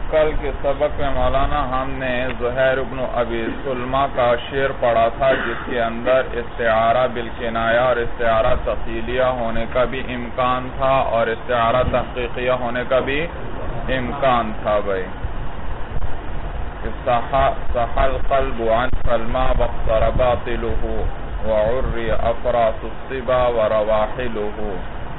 کل کے سبق میں مولانا ہم نے زہیر بن ابی سلمہ کا شعر پڑھا تھا جس کے اندر استعارہ بالکنایہ اور استعارہ تفصیلیہ ہونے کا بھی امکان تھا اور استعارہ تحقیقیہ ہونے کا بھی امکان تھا بھائی. صح القلب عن سلمى واقترب باطله وعري افراس الصبا ورواحله.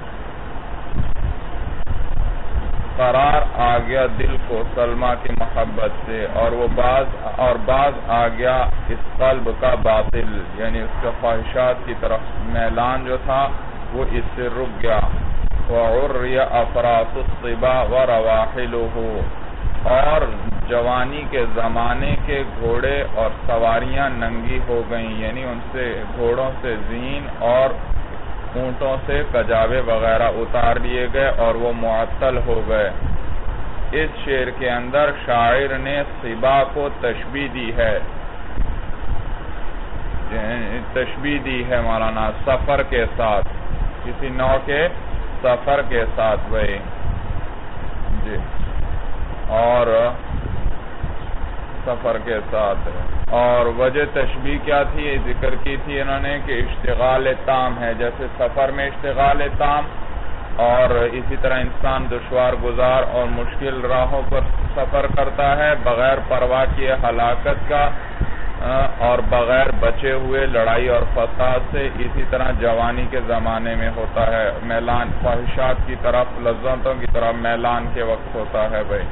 قرار آ گیا دل کو سلمہ کی محبت سے اور بعض آ گیا اس قلب کا باطل یعنی اس کے خواہشات کی طرف میلان جو تھا وہ اس سے رک گیا. وعري افراس الصبا ورواحله اور جوانی کے زمانے کے گھوڑے اور سواریاں ننگی ہو گئیں یعنی ان سے گھوڑوں سے زین اور اونٹوں سے کجاوے وغیرہ اتار لیے گئے اور وہ معطل ہو گئے. اس شعر کے اندر شاعر نے صبا کو تشبیہ دی ہے مولانا سفر کے ساتھ کسی نوع کے سفر کے ساتھ بھائی جی اور سفر کے ساتھ. اور وجہ تشبیہ کیا تھی ذکر کی تھی انہوں نے کہ اشتغال تام ہے جیسے سفر میں اشتغال تام اور اسی طرح انسان دشوار گزار اور مشکل راہوں پر سفر کرتا ہے بغیر پرواہ کیے ہلاکت کا اور بغیر بچے ہوئے لڑائی اور فساد سے. اسی طرح جوانی کے زمانے میں ہوتا ہے میلان خواہشات کی طرف لذتوں کی طرف میلان کے وقت ہوتا ہے بھائی.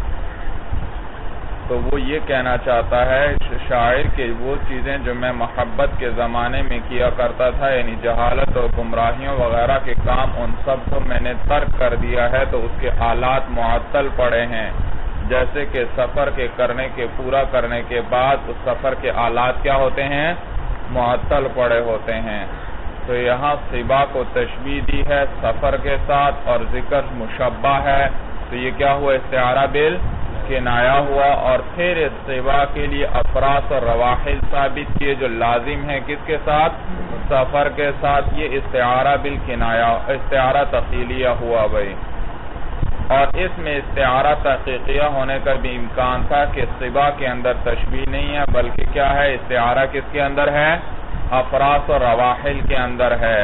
تو وہ یہ کہنا چاہتا ہے شاعر کہ وہ چیزیں جو میں محبت کے زمانے میں کیا کرتا تھا یعنی جہالت اور گمراہیوں وغیرہ کے کام ان سب کو میں نے ترک کر دیا ہے تو اس کے آلات معطل پڑے ہیں جیسے کہ سفر کے پورا کرنے کے بعد اس سفر کے آلات کیا ہوتے ہیں معطل پڑے ہوتے ہیں. تو یہاں صبا کو تشبیہ دی ہے سفر کے ساتھ اور ذکر مشبہ ہے تو یہ کیا ہوا استعارہ بالکنایہ ہوا. اور پھر صبا کے لیے افراس اور رواحل ثابت کیے جو لازم ہیں کس کے ساتھ سفر کے ساتھ. یہ استعارہ بالکنایہ استعارہ تفصیلیہ ہوا بھائی. اور اس میں استعارہ تحقیقیہ ہونے کا بھی امکان تھا کہ صبا کے اندر تشبیہ نہیں ہے بلکہ کیا ہے استعارہ کس کے اندر ہے افراس اور رواحل کے اندر ہے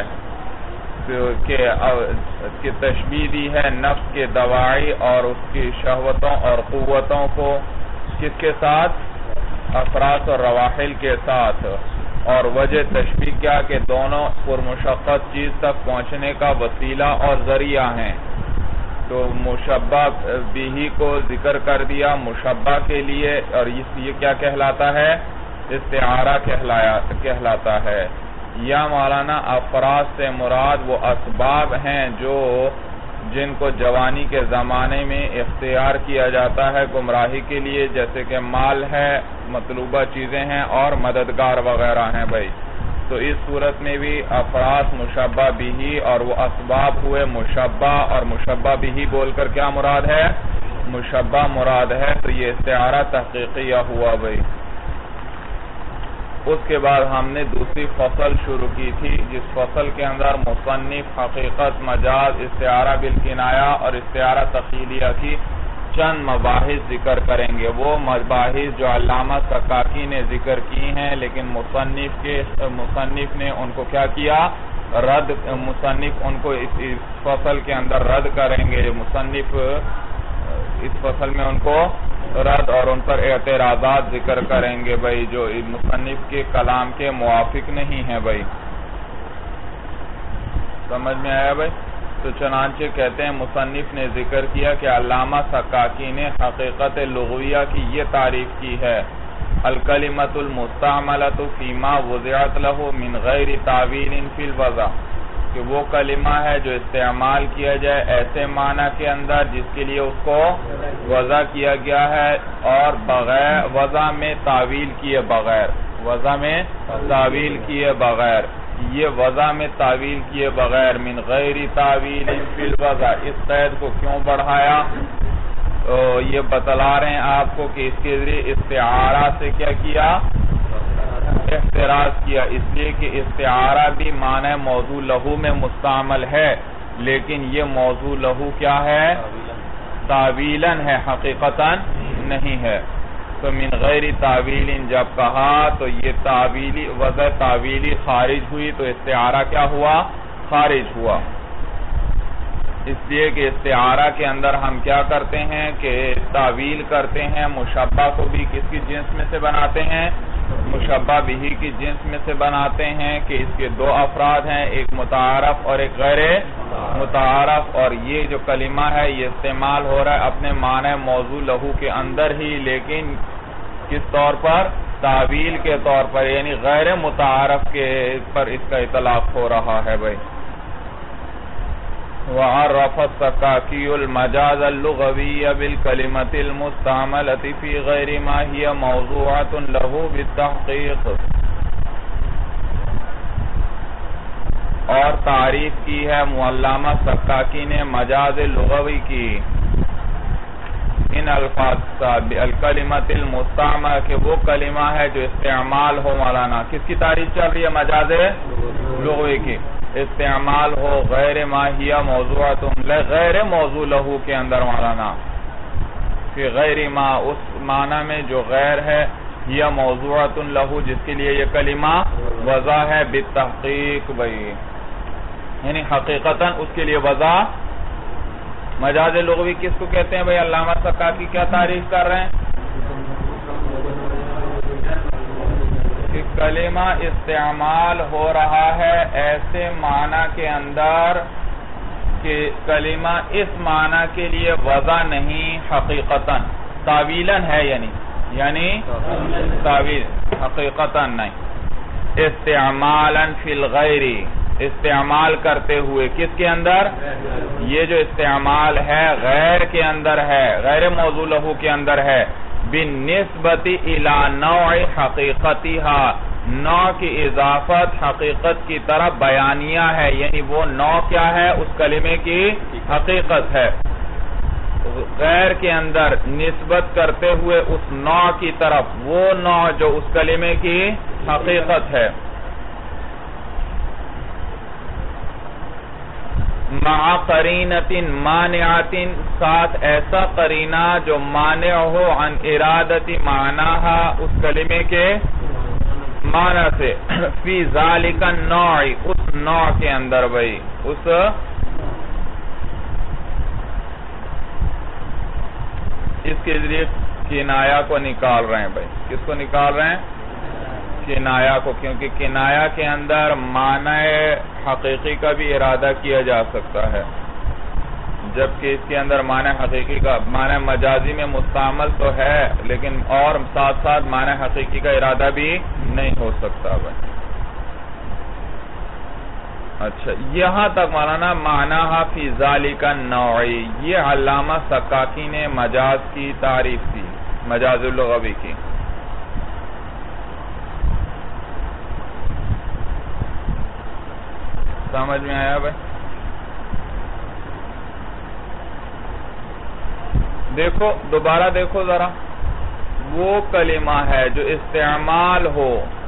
کہ تشبیہ دی ہے نفس کے دواعی اور اس کی شہوتوں اور قوتوں کو کس کے ساتھ افراس اور رواحل کے ساتھ. اور وجہ تشبیہ کیا کہ دونوں پرمشقت چیز تک پہنچنے کا وسیلہ اور ذریعہ ہیں. تو مشبہ بھی کو ذکر کر دیا مشبہ کے لیے اور یہ کیا کہلاتا ہے استعارہ کہلاتا ہے. یا مولانا افراس سے مراد وہ اسباب ہیں جن کو جوانی کے زمانے میں اختیار کیا جاتا ہے گمراہی کے لیے جیسے کہ مال ہے مطلوبہ چیزیں ہیں اور مددگار وغیرہ ہیں بھائی. تو اس صورت میں بھی افراس مشبہ بھی اور وہ اسباب ہوئے مشبہ اور مشبہ بھی بول کر کیا مراد ہے مشبہ مراد ہے. تو یہ استعارہ تحقیقیہ ہوا بھائی. اس کے بعد ہم نے دوسری فصل شروع کی تھی جس فصل کے اندر مصنف حقیقت مجاز استعارہ بالکنایہ اور استعارہ تفصیلیہ کی چند مباحث ذکر کریں گے. وہ مباحث جو علامہ سکاکی نے ذکر کی ہیں لیکن مصنف نے ان کو کیا کیا مصنف ان کو اس فصل کے اندر رد کریں گے. مصنف اس فصل میں ان کو رد اور ان پر اعتراضات ذکر کریں گے بھائی جو مصنف کے کلام کے موافق نہیں ہیں بھائی. سمجھ میں آیا بھائی. تو چنانچہ کہتے ہیں مصنف نے ذکر کیا کہ علامہ سکاکی نے حقیقت لغویہ کی یہ تعریف کی ہے الکلمۃ المستعملۃ فیما وضعت لہ من غیر تعویل فی الوضع کہ وہ کلمہ ہے جو استعمال کیا جائے ایسے معنی کے اندر جس کے لیے اس کو وضع کیا گیا ہے اور بغیر وضع میں تعویل کیے بغیر یہ وضع میں تعویل کیے بغیر من غیر تعویل فی الوضع. اس قید کو کیوں بڑھایا تو یہ بتلا رہے ہیں آپ کو کہ اس کے ذریعے استعارہ سے کیا کیا احتراز کیا اس لیے کہ استعارہ بھی معنی موضوع لہو میں مستعمل ہے لیکن یہ موضوع لہو کیا ہے تعویلاً ہے، حقیقتاً نہیں ہے. تو من غیر تعویل جب کہا تو یہ تعویلی وضع تعویلی خارج ہوئی، تو استعارہ کیا ہوا؟ خارج ہوا. اس لیے کہ استعارہ کے اندر ہم کیا کرتے ہیں کہ تعویل کرتے ہیں، مشبہ کو بھی کس کی جنس میں سے بناتے ہیں؟ مشبہ بھی کی جنس میں سے بناتے ہیں کہ اس کے دو افراد ہیں، ایک متعارف اور ایک غیر متعارف. اور یہ جو کلمہ ہے یہ استعمال ہو رہا ہے اپنے معنی موضوع لہو کے اندر ہی، لیکن کس طور پر؟ تعویل کے طور پر، یعنی غیر متعارف کے پر اس کا اطلاق ہو رہا ہے بھائی. وعرف السکاکی المجاز اللغوی بالکلمۃ المستعملۃ فی غیر ما ہی موضوعۃ لہ بالتحقیق. اور تعریف کی ہے علامہ سکاکی نے مجاز لغوی کی ان الفاظ الکلمۃ المستعملہ کہ وہ کلمہ ہے جو استعمال ہو. مولانا کس کی تعریف چل رہی ہے؟ مجاز لغوی کی. استعمال ہو غیر ما ہی موضوعۃ غیر موضوع لہو کے اندر مولانا فی غیر ما اس معنی میں جو غیر ہے، ہی موضوعۃ لہو جس کے لیے یہ کلمہ وضع ہے، بالتحقیق بھائی، یعنی حقیقتاً اس کے لیے وضع. مجاز لغوی کس کو کہتے ہیں بھائی؟ علامہ سکاکی کیا تعریف کر رہے ہیں کہ کلمہ استعمال ہو رہا ہے ایسے معنی کے اندر کہ کلمہ اس معنی کے لیے وضع نہیں، حقیقتاً تعویلاً ہے، یعنی تعویل حقیقتاً نہیں. استعمالاً فی الغیر استعمال کرتے ہوئے کس کے اندر؟ یہ جو استعمال ہے غیر کے اندر ہے، غیر موضوع لہو کے اندر ہے. بالنسبت الی نوع حقیقتها نوع کی اضافت حقیقت کی طرف بیانیہ ہے، یعنی وہ نوع کیا ہے؟ اس کلمے کی حقیقت ہے. غیر کے اندر نسبت کرتے ہوئے اس نوع کی طرف، وہ نوع جو اس کلمے کی حقیقت ہے. مع قرینۃ مانعۃ ساتھ ایسا قرینہ جو مانع ہو عن ارادت معناہا اس کلمے کے معنی سے، فی ذالک النوع اس نوع کے اندر بھائی، اس کے ذریعے کنایہ کو نکال رہے ہیں بھائی. کس کو نکال رہے ہیں؟ کنایہ کو، کیونکہ کنایہ کے اندر معنی حقیقی کا بھی ارادہ کیا جا سکتا ہے، جبکہ اس کے اندر معنی حقیقی کا، معنی مجازی میں مستعمل تو ہے لیکن اور ساتھ ساتھ معنی حقیقی کا ارادہ بھی نہیں ہو سکتا بھائی. اچھا یہاں تک مولانا معنیٰ فی ذالک النوع، یہ علامہ سکاکی نے مجاز کی تعریف کی، مجاز اللغوی کی. سمجھ میں آیا بھائی؟ دیکھو دوبارہ دیکھو ذرا، وہ کلمہ ہے جو استعمال ہو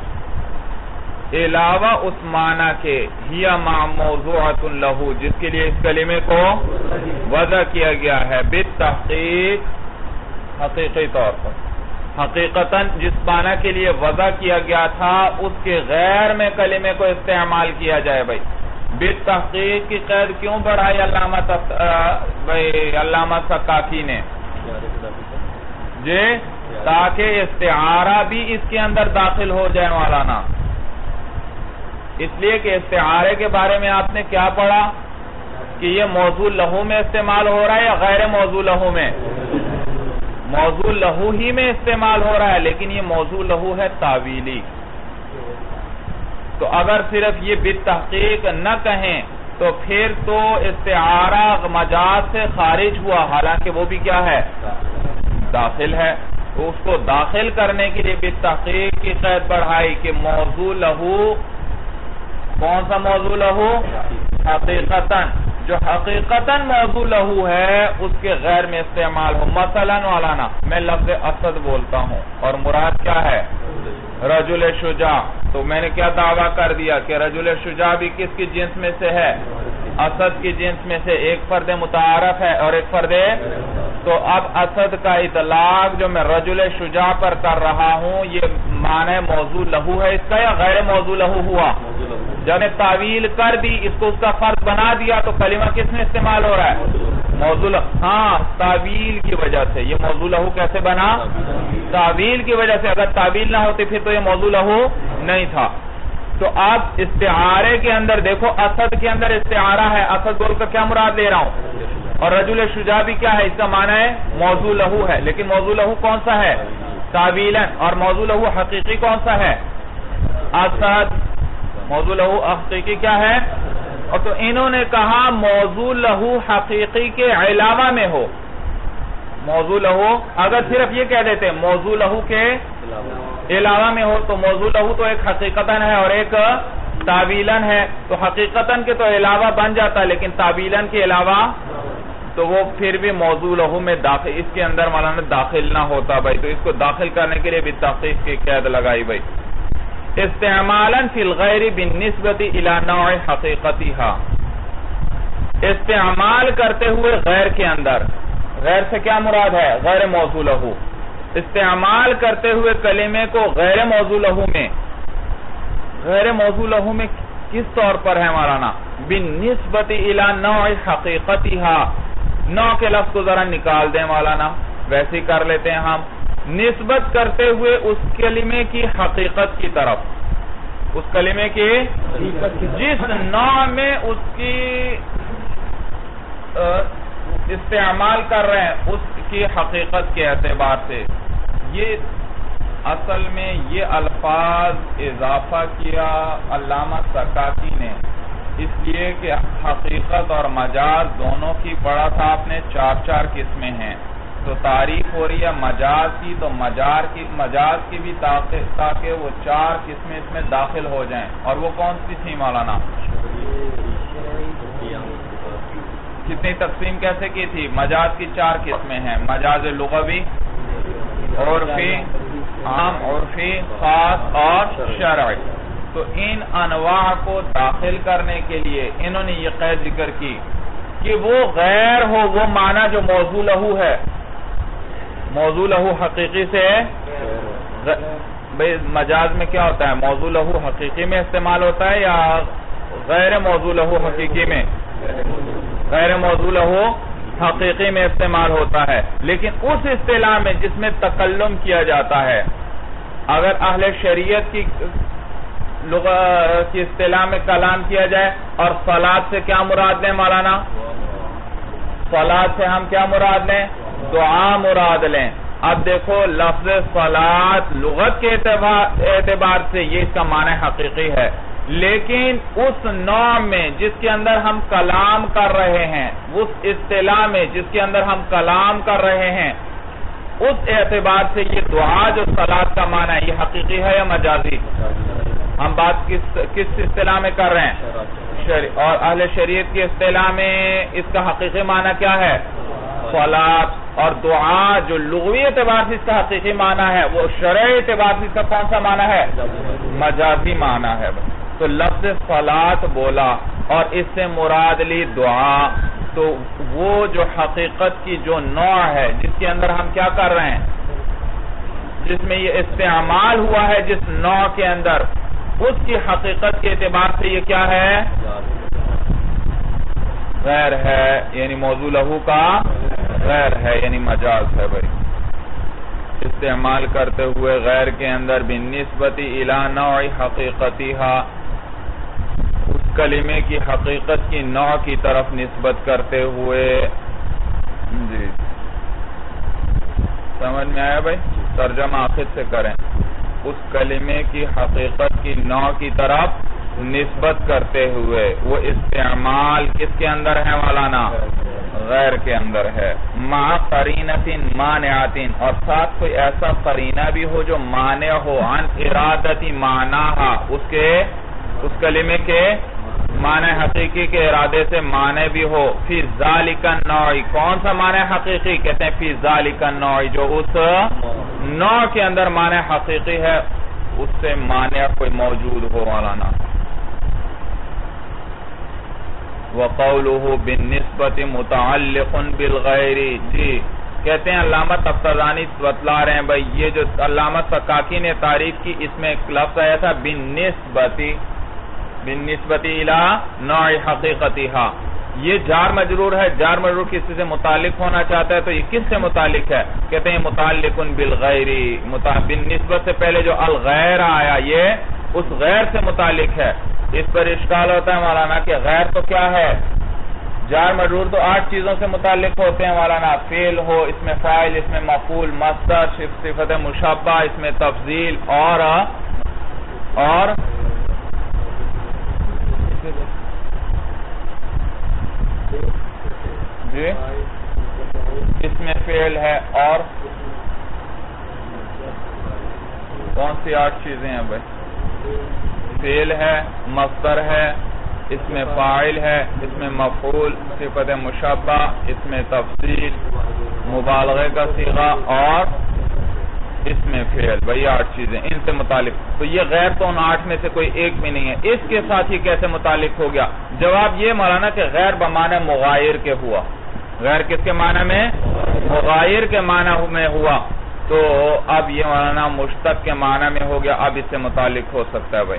علاوہ اس معنی کے، ہی مع موضوعۃ لہو جس کے لیے اس کلمے کو وضع کیا گیا ہے، بالتحقیق حقیقی طور پر، حقیقتاً جس معنی کے لیے وضع کیا گیا تھا اس کے غیر میں کلمے کو استعمال کیا جائے بھائی. بالتحقیق کی قید کیوں بڑھائی علامہ سکاکی نے؟ جی تاکہ استعارہ بھی اس کے اندر داخل ہو جائے مولانا. اس لیے کہ استعارے کے بارے میں آپ نے کیا پڑھا کہ یہ موضوع لہو میں استعمال ہو رہا ہے یا غیر موضوع لہو میں؟ موضوع لہو ہی میں استعمال ہو رہا ہے، لیکن یہ موضوع لہو ہے تعویلی. تو اگر صرف یہ بالتحقیق نہ کہیں تو پھر تو استعارہ مجاز سے خارج ہوا، حالانکہ وہ بھی کیا ہے؟ داخل ہے. تو اس کو داخل کرنے کے لیے بالتحقیق کی قید بڑھائی کہ موضوع لہو، کون سا موضوع لہو؟ حقیقتاً، جو حقیقتاً موضوع لہو ہے اس کے غیر میں استعمال ہو. مثلا مولانا میں لفظ اسد بولتا ہوں اور مراد کیا ہے؟ رجل شجاع. تو میں نے کیا دعویٰ کر دیا کہ رجل شجاع بھی کس کی جنس میں سے ہے؟ اسد کی جنس میں سے ایک فرد متعارف ہے اور ایک فرد تو اب اسد کا اطلاق جو میں رجل شجاع پر کر رہا ہوں یہ معنی موضوع لہو ہے اس کا یا غیر موضوع لہو ہوا؟ جب نے تعویل کر دی اس کو اس کا فرد بنا دیا تو کلمہ کس میں استعمال ہو رہا ہے؟ موضوع لہو. ہاں تعویل کی وجہ سے یہ موضوع لہو کیسے بنا؟ تعویل کی وجہ سے. اگر تعویل نہ ہوتی پھر تو یہ موضوع لہو نہیں تھا. تو آپ استعارے کے اندر دیکھو اسد کے اندر استعارہ ہے. اسد بول کر کیا مراد لے رہا ہوں؟ اور رجل شجاع بھی کیا ہے؟ اس کا معنی ہے موضوع لہو ہے. لیکن موضوع لہو کون سا ہے؟ تعویلاً. اور موضوع لہو حقیقی کون سا ہے؟ اسد. موضوع لہو حقیقی کیا ہے؟ اور تو انہوں نے کہا موضوع لہو حقیقی کے علاوہ میں ہو. موضوع لہو اگر صرف یہ کہہ دیتے موضوع لہو کے علاوہ میں ہو تو موضوع لہو تو ایک حقیقتاً ہے اور ایک تعویلاً ہے. تو حقیقتاً کے تو علاوہ بن جاتا لیکن تعویلاً کے علاوہ تو وہ پھر بھی موضوع لہو میں داخل اس کے اندر مولانا داخل نہ ہوتا بھائی. تو اس کو داخل کرنے کے لیے بھی تحقیق کی قید لگائی بھائی. استعمالاً فی الغیر بالنسبت الی نوع حقیقتها. استعمال کرتے ہوئے غیر کے اندر. غیر سے کیا مراد ہے؟ غیر موضوع لہو. استعمال کرتے ہوئے کلمے کو غیر موضوع لہو میں. غیر موضوع لہو میں کس طور پر ہے مولانا؟ بالنسبت الی نوع حقیقتها. نوع کے لفظ کو ذرا نکال دیں مولانا. ویسے ہی کر لیتے ہیں ہم. نسبت کرتے ہوئے اس کلمے کی حقیقت کی طرف. اس کلمے کی جس نوع میں اس کی استعمال کر رہے ہیں اس کی حقیقت کے اعتبار سے. یہ اصل میں یہ الفاظ اضافہ کیا علامہ سکاتی نے اس لیے کہ حقیقت اور مجاز دونوں کی پڑھا تھا آپ نے 4 قسمیں ہیں. تو تعریف ہو رہی ہے مجاز کی تو مجاز کی بھی تاکہ وہ 4 قسمیں اس میں داخل ہو جائیں. اور وہ کون سی تھی مولانا؟ کتنی تقسیم کیسے کی تھی؟ مجاز کی 4 قسمیں ہیں. مجاز لغوی، عرفی، عام، عرفی، خاص اور شرعی. تو ان انواع کو داخل کرنے کے لیے انہوں نے یہ قید ذکر کی کہ وہ غیر ہو وہ معنی جو موضوع لہو ہے. موضوع لہو حقیقی سے بھئی مجاز میں کیا ہوتا ہے؟ موضوع لہو حقیقی میں استعمال ہوتا ہے یا غیر موضوع لہو حقیقی میں؟ غیر موضوع لہو حقیقی میں استعمال ہوتا ہے. لیکن اس اصطلاح میں جس میں تکلم کیا جاتا ہے اگر اہل شریعت کی اصطلاح میں کلام کیا جائے اور صلاۃ سے کیا مراد لیں مولانا؟ صلاۃ سے ہم کیا مراد لیں؟ دعا مراد لیں. اب دیکھو لفظ صلاۃ لغت کے اعتبار سے یہ اس کا معنی حقیقی ہے لیکن اس نوع میں جس کے اندر ہم کلام کر رہے ہیں اس اصطلاح میں جس کے اندر ہم کلام کر رہے ہیں اس اعتبار سے یہ دعا جو صلاۃ کا معنی ہے یہ حقیقی ہے یا مجازی؟ ہم بات کس اصطلاح میں کر رہے ہیں؟ اور اہل شریعت کی اصطلاح میں اس کا حقیقی معنی کیا ہے؟ صلاۃ. اور دعا جو لغوی اعتبار سے اس کا حقیقی معنی ہے وہ شرعی اعتبار سے اس کا کون سا معنی ہے؟ مجازی معنی ہے. تو لفظ صلاۃ بولا اور اس سے مراد لی دعا. تو وہ جو حقیقت کی جو نوع ہے جس کے اندر ہم کیا کر رہے ہیں جس میں یہ استعمال ہوا ہے جس نوع کے اندر اس کی حقیقت کے اعتبار سے یہ کیا ہے؟ غیر ہے یعنی موضوع لہو کا غیر ہے یعنی مجاز ہے بھائی. استعمال کرتے ہوئے غیر کے اندر بالنسبت الی نوع حقیقتها اس کلمے کی حقیقت کی نوع کی طرف نسبت کرتے ہوئے. جی سمجھ میں آیا بھائی؟ ترجمہ آخر سے کریں. اس کلمے کی حقیقت کی نوع کی طرف نسبت کرتے ہوئے وہ استعمال کس کے اندر ہے مولانا؟ غیر کے اندر ہے. مع قرینۃ مانعۃ اور ساتھ کوئی ایسا قرینہ بھی ہو جو مانع ہو عن ارادت معناها اس کلمے کے معنی حقیقی کے ارادے سے معنی بھی ہو. فی ذالک النوع کون سا معنی حقیقی؟ کہتے ہیں فی ذالک النوع جو اس نوع کے اندر معنی حقیقی ہے اس سے معنی کوئی موجود ہو مولانا. وَقَوْلُهُ بِالنِّسْبَةِ مُتَعَلِّقٌ بِالْغَيْرِ. جی کہتے ہیں علامہ تفتزانی بتلا رہے ہیں بھائی یہ جو علامہ سکاکی نے تعریف کی اس میں ایک لفظ آیا تھا بالنسبتی الى نوع حقیقتها. یہ جار مجرور ہے. جار مجرور کسی سے متعلق ہونا چاہتا ہے تو یہ کس سے متعلق ہے؟ کہتے ہیں متعلق بالغیر. بالنسبت سے پہلے جو الغیر آیا یہ اس غیر سے متعلق ہے. اس پر اشکال ہوتا ہے مولانا کہ غیر تو کیا ہے؟ جار مجرور تو 8 چیزوں سے متعلق ہوتے ہیں مولانا. فعل ہو، اس میں فاعل، اس میں مفعول، مصدر، صفت مشبہ، اس میں تفضیل اور جی اس میں فعل ہے اور کون سی 8 چیزیں ہیں بھائی؟ فعل ہے، مصدر ہے، اس میں فاعل ہے، اس میں مفعول، صفت مشبہ، اس میں تفصیل، مبالغے کا صیغہ اور اس میں فعل. بھئی 8 چیزیں ان سے متعلق. تو یہ غیر تو ان 8 میں سے کوئی ایک بھی نہیں ہے. اس کے ساتھ ہی کیسے متعلق ہو گیا؟ جواب یہ مولانا کہ غیر بمعنی مغایر کے ہوا. غیر کس کے معنی میں؟ مغایر کے معنی میں ہوا. تو اب یہ مولانا مشتق کے معنی میں ہو گیا. اب اس سے متعلق ہو سکتا ہے بھائی.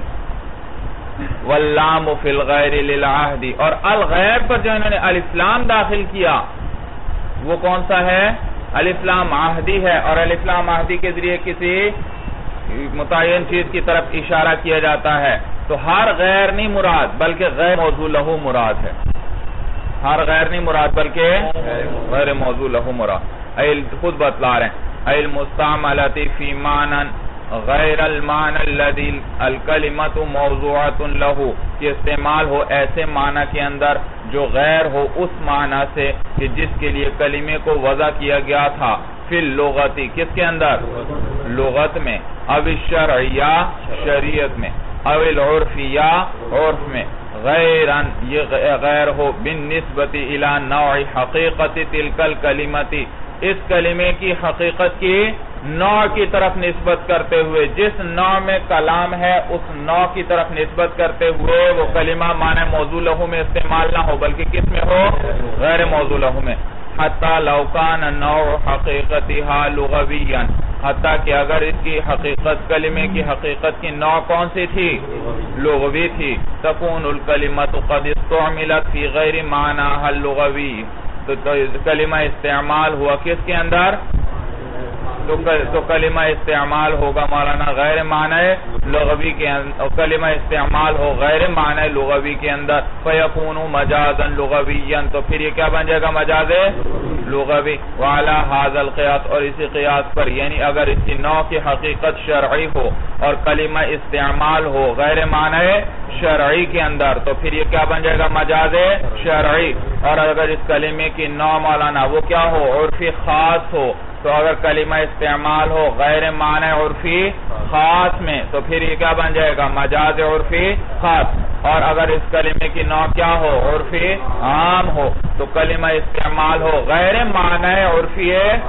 واللام فی الغیر للعہد. اور الغیر پر جو انہوں نے الف لام داخل کیا وہ کون سا ہے؟ الف لام عہدی ہے. اور الف لام عہدی کے ذریعے کسی متعین چیز کی طرف اشارہ کیا جاتا ہے. تو ہر غیر نہیں مراد بلکہ غیر موضوع لہو مراد ہے. ہر غیر نہیں مراد بلکہ غیر موضوع لہو مراد. خود بتلا رہے ہیں المستعملۃ فی معنی غیر المعنی الذی الکلمۃ موضوعۃ لہ. کہ استعمال ہو ایسے معنی کے اندر جو غیر ہو اس معنی سے کہ جس کے لیے کلمے کو وضع کیا گیا تھا. فی اللغت کس کے اندر؟ لغت میں. او الشرعیہ شریعت میں. او العرفیہ عرف میں. غیرن یہ غیر ہو بالنسبت الی نوع حقیقت تلک الکلمۃ. اس کلمے کی حقیقت کی نوع کی طرف نسبت کرتے ہوئے جس نوع میں کلام ہے اس نوع کی طرف نسبت کرتے ہوئے وہ کلمہ معنی موضوع لہو میں استعمال نہ ہو بلکہ کس میں ہو؟ غیر موضوع لہو میں. حتی لو کان نوع حقیقتها لغویا. حتیٰ کہ اگر اس کی حقیقت کلمے کی حقیقت کی نوع کون سی تھی؟ لغوی تھی. تکون الکلمۃ قد استعملت فی غیر معنیها اللغوی. تو کلمہ استعمال ہوا کس کے اندر؟ تو کلمہ استعمال ہوگا مولانا غیر معنی لغوی کے اندر. کلمہ استعمال ہو غیر معنی لغوی کے اندر. فیکون مجازا لغویا. تو پھر یہ کیا بن جائے گا؟ مجاز لغوی. وعلی ھذا القیاس. اور اسی قیاس پر یعنی اگر اس کی نوع کی حقیقت شرعی ہو اور کلمہ استعمال ہو غیر معنی شرعی کے اندر تو پھر یہ کیا بن جائے گا؟ مجاز شرعی. اور اگر اس کلمے کی نوع مولانا وہ کیا ہو؟ عرفی خاص ہو. تو اگر کلمہ استعمال ہو غیر معنی عرفی خاص میں تو پھر یہ کیا بن جائے گا؟ مجاز عرفی خاص. اور اگر اس کلمے کی نوع کیا ہو؟ عرفی عام ہو. تو کلمہ استعمال ہو غیر معنی عرفی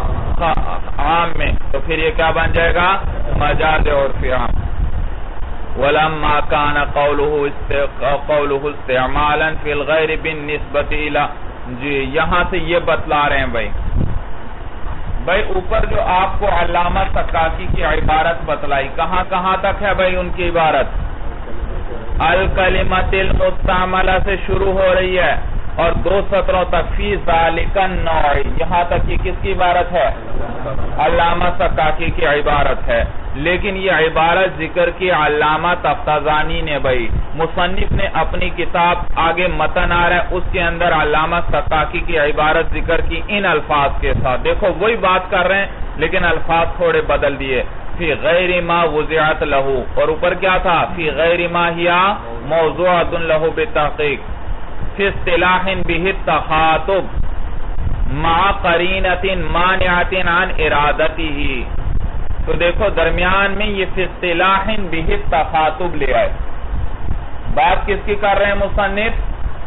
عام میں تو پھر یہ کیا بن جائے گا؟ مجاز عرفی عام. وَلَمَّا كَانَ قَوْلُهُ اسْتِعْمَالًا فِي الْغَيْرِ بِالنِّسْبَةِ إِلَى. جی یہاں سے یہ بتلا رہے ہیں بھائی اوپر جو آپ کو علامہ سکاکی کی عبارت بتلائی کہاں تک ہے بھائی ان کی عبارت؟ الکلمۃ المستعملہ سے شروع ہو رہی ہے اور 2 سطروں تک فی ذالک النوع. یہاں تک یہ کس کی عبارت ہے؟ علامہ سکاکی کی عبارت ہے. لیکن یہ عبارت ذکر کی علامہ تفتزانی نے بھائی. مصنف نے اپنی کتاب آگے متن آ رہا ہے اس کے اندر علامہ سکاکی کی عبارت ذکر کی ان الفاظ کے ساتھ. دیکھو وہی بات کر رہے ہیں لیکن الفاظ تھوڑے بدل دیے. فی غیر ما وضعت لہو. اور اوپر کیا تھا؟ فی غیر ما ہیا موضوعۃ لہو بالتحقیق. فی اصطلاح بہ التخاطب مع قرینۃ مانعۃ عن ارادتہ. تو دیکھو درمیان میں یہ فی اصطلاح بہ التخاطب لے آئے. بات کس کی کر رہے ہیں مصنف؟